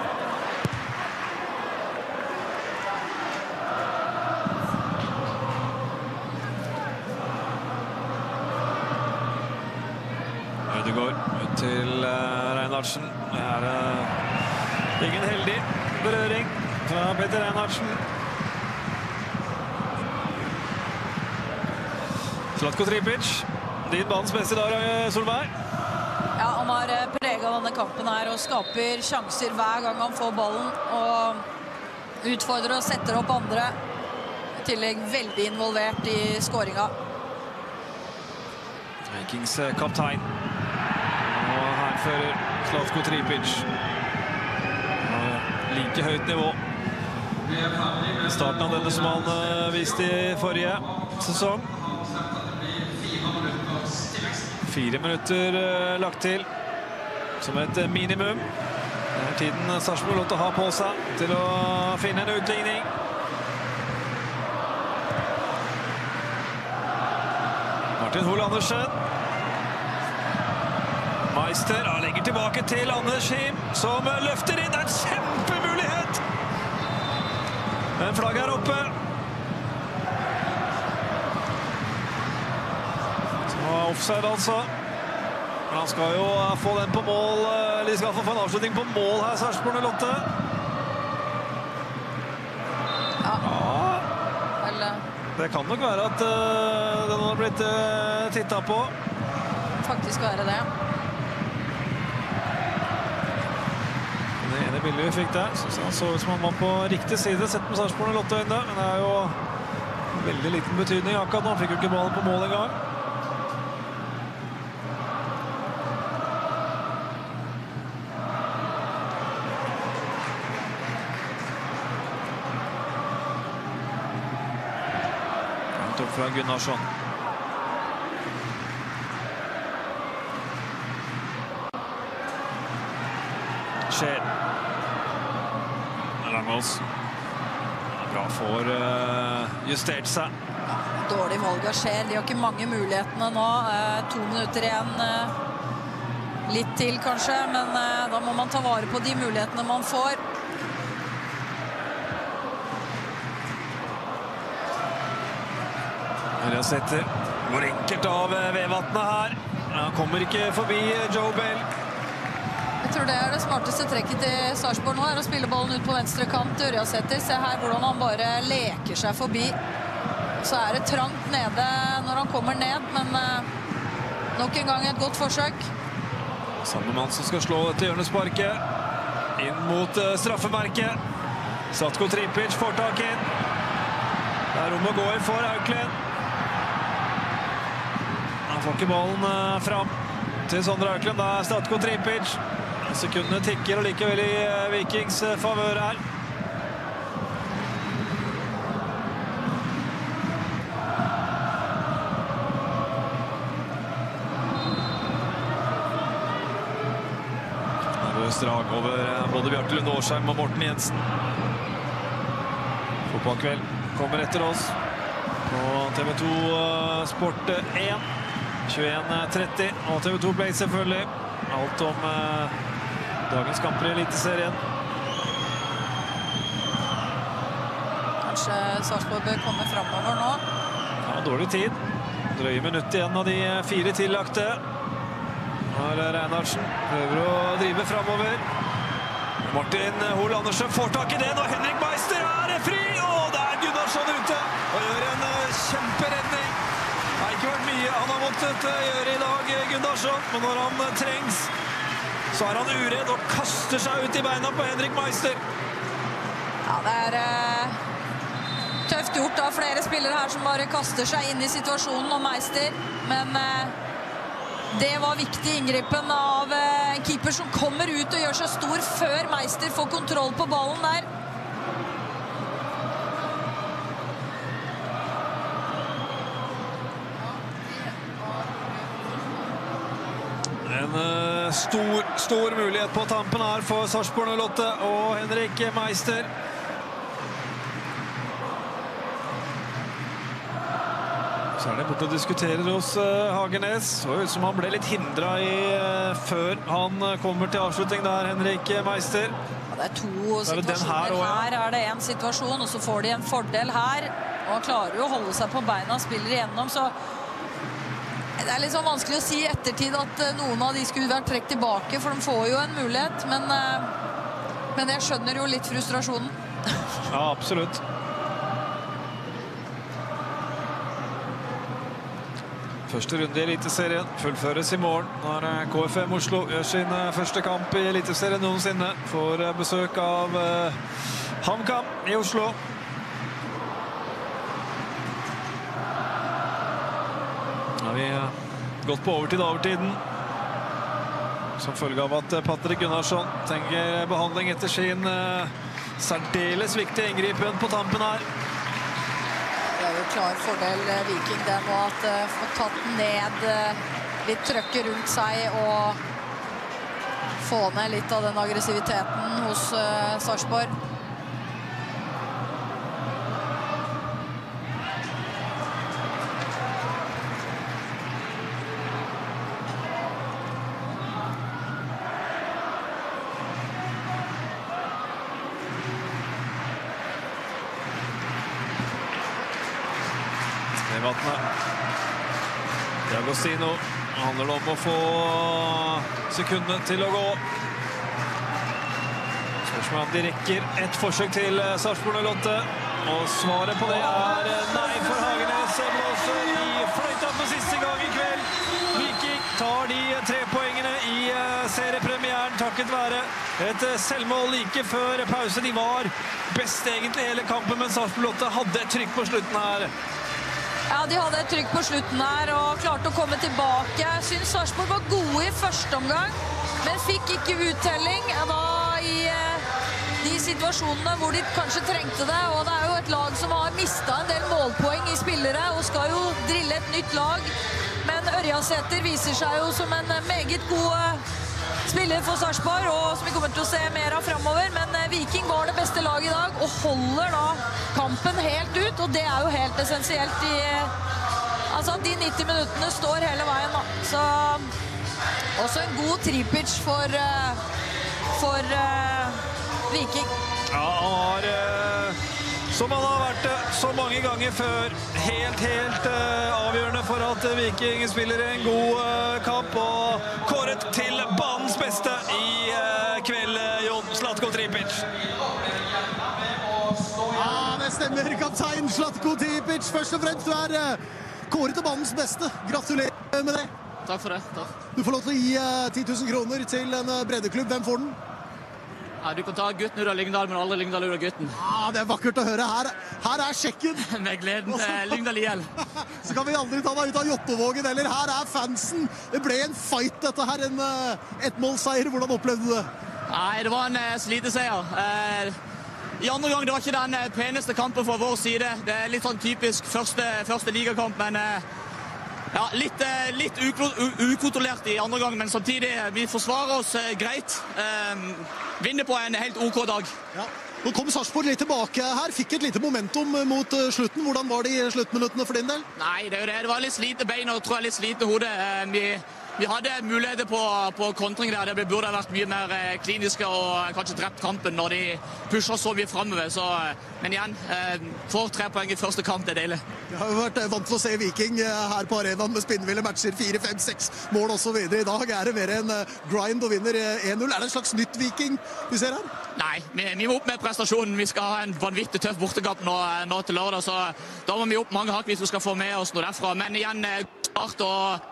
Ødegaard ut til Reinhardsen. Det er ingen heldig berøring fra Petter Reinhardsen. Zlatko Tripic, din banens beste dag, Solveig. Ja, han har preget denne kampen her og skaper sjanser hver gang han får ballen og utfordrer og setter opp andre. I tillegg veldig involvert i skåringa. Vikings kaptein. Og her fører Zlatko Tripic. Like høyt nivå. I starten av denne som han viste i forrige sesong. 4 minutter lagt til som et minimum. Det er tiden Sarpsborg lov til å ha på seg til å finne en utligning. Martin Hoel Andersen. Meister legger tilbake til Anders Him, som løfter inn. Det er en kjempemulighet! Men flagget er oppe. Offside altså. Men han skal jo få den på mål. De skal få en avslutning på mål her, Sarpsborg 08. Ja. Det kan nok være at den har blitt tittet på. Faktisk være det. Det ene bildet vi fikk der, så han så ut som han var på riktig side, sett med Sarpsborg 08-øyne. Men det er jo veldig liten betydning akkurat nå. Han fikk jo ikke ballen på mål en gang. Fra Gunnarsson. Skjer. Langås. Bra får justert seg. Dårlig valg av Skjer. De har ikke mange mulighetene nå. 2 minutter igjen. Litt til kanskje, men da må man ta vare på de mulighetene man får. Ørjasæter går enkelt av Vevatnet her. Han kommer ikke forbi Joe Bell. Jeg tror det er det smarteste trekket til Sarpsborg nå, å spille ballen ut på venstre kant til Ørjasæter. Se her hvordan han bare leker seg forbi så det trangt nede når han kommer ned, men nok en gang et godt forsøk. Samme mann som skal slå dette hjørnesparket inn mot straffemerket. Zlatko Tripic får tak inn. Der rommet går for Auklend. Han får ikke ballen fram til Sondre Auklend. Da Zlatko Tripic. Sekundene tikker og likevel i Vikings favør her. Drag over både Bjarte Lund Årsheim og Morten Jensen. Fotballkveld kommer etter oss på TV2 Sport 1 21:30 og TV2 Play selvfølgelig. Alt om dagens kamper i Eliteserien. Kanskje Sarpsborg bør komme fremover nå. Ja, dårlig tid. Drøye minutt igjen av de 4 tillagte. Her Reinhardsen prøver å drive fremover. Martin Hoel Andersen får tak i den, og Henrik Meister fri! Og der Gunnarsson ute og gjør en kjemperedning. Det har ikke vært mye han har måttet gjøre i dag, Gunnarsson, men når han trengs, så han uredd og kaster seg ut i beina på Henrik Meister. Ja, det tøft gjort av flere spillere her som bare kaster seg inn i situasjonen og Meister, men det var viktig inngripen av en keeper som kommer ut og gjør seg stor før Meister får kontroll på ballen der. En stor mulighet på tampen her for Sarpsborg 08 og Henrik Meister. Så det borte og diskuterer hos Hagenes. Så ut som han ble litt hindret før han kommer til avslutning der, Henrik Meister. Ja, det 2 situasjoner. Her det en situasjon, og så får de en fordel her. Og han klarer jo å holde seg på beina og spiller igjennom, så det litt sånn vanskelig å si i ettertid at noen av de skulle vært trekt tilbake, for de får jo en mulighet, men jeg skjønner jo litt frustrasjonen. Ja, absolutt. Første runde i Eliteserien fullføres i morgen når KFM Oslo gjør sin første kamp i Eliteserien noensinne. Får besøk av HamKam i Oslo. Nå har vi gått på overtiden. Som følge av at Patrick Gunnarsson trenger behandling etter sin særdeles viktige inngripen på tampen her. Det jo klar fordel Viking det nå at få tatt ned litt trøkket rundt seg og få ned litt av den aggressiviteten hos Sarpsborg. D'Agostino handler om å få sekundene til å gå. Spørsmålet om de rekker et forsøk til Sarpsborg 08. Og svaret på det nei for Hagenes. Blåser i fløyta på siste gang i kveld. Viking tar de 3 poengene i seriepremieren takket være et selvmål like før pause. De var best egentlig hele kampen, men Sarpsborg 08 hadde et trykk på slutten her. Ja, de hadde et trykk på slutten her og klarte å komme tilbake. Jeg synes Sarpsborg var gode i første omgang, men fikk ikke uttelling da i de situasjonene hvor de kanskje trengte det. Og det jo et lag som har mistet en del målpoeng i spillere og skal jo drille et nytt lag. Men Ørjasæter viser seg jo som en meget god spiller for Sarpsborg, og som vi kommer til å se mer av fremover. Men Viking var det beste laget i dag, og holder da kampen helt ut. Og det jo helt essensielt i altså de 90 minuttene står hele veien da. Så også en god Tripic for Viking. Ja, han har som han har vært så mange ganger før, helt avgjørende for at Viking spiller en god kamp, og kåret til banens beste i kveld, Jon Zlatko Tripic. Ja, stemmer, kaptein Zlatko Tripic. Først og fremst, du kåret til banens beste. Gratulerer med det. Takk for det. Takk. Du får lov til å gi 10 000 kroner til en breddeklubb. Hvem får den? Ja, du kan ta gutten ut av Lyngdal, men aldri Lyngdal ut av gutten. Det er vakkert å høre. Her sjekken. Med gleden til Lyngdal IL. Så kan vi aldri ta deg ut av Jåttåvågen heller. Her fansen. Det ble en fight, dette her. En ettmålseier. Hvordan opplevde du det? Nei, det var en sliteseier. I andre gang, det var ikke den peneste kampen fra vår side. Det er litt sånn typisk første ligakamp, men ja, litt ukontrollert i andre gang, men samtidig, vi forsvarer oss greit. Vinner på en helt OK dag. Ja. Nå kom Sarpsborg litt tilbake her, fikk et lite momentum mot slutten. Hvordan var det i sluttminuttene for din del? Nei, det er jo det. Det var litt slite bein og tror jeg litt slite hode. Vi hadde muligheter på kontring der. Det burde ha vært mye mer kliniske og kanskje drept kampen når de pusher så mye fremover. Men igjen, får 3 poeng i første kamp, det er deilig. Jeg har jo vært vant til å se Viking her på arenaen med spinnville matcher, 4, 5, 6 mål og så videre. I dag det mer en grind og vinner 1-0. Det en slags nytt Viking vi ser her? Nei, vi må opp med prestasjonen. Vi skal ha en vanvittig tøff bortekamp nå til lørdag, så da må vi opp mange hakk hvis vi skal få med oss noe derfra. Men igjen, start og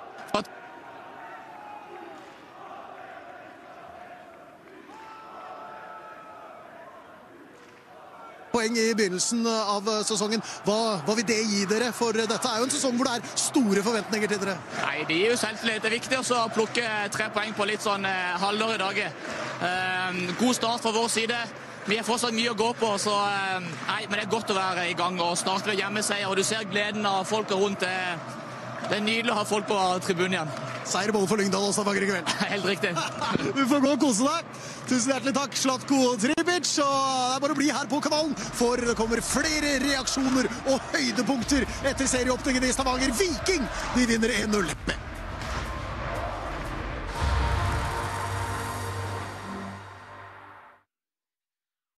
poeng i begynnelsen av sesongen. Hva vil det gi dere? For dette jo en sesong hvor det store forventninger til dere. Nei, det gir jo selvtillit. Det er viktig å plukke 3 poeng på litt sånn halvårige dager. God start fra vår side. Vi fortsatt mye å gå på, så nei, men det godt å være i gang og starte ved hjemmeseier. Og du ser gleden av folket rundt. Det nydelig å ha folk på tribunen igjen. Seier både for Lyngdal og Stavanger i kveld. Helt riktig. Du får gå og kose deg. Tusen hjertelig takk, Zlatko Tripic. Og det bare å bli her på kanalen, for det kommer flere reaksjoner og høydepunkter etter serieåpningen i Stavanger. Viking, de vinner 1-0.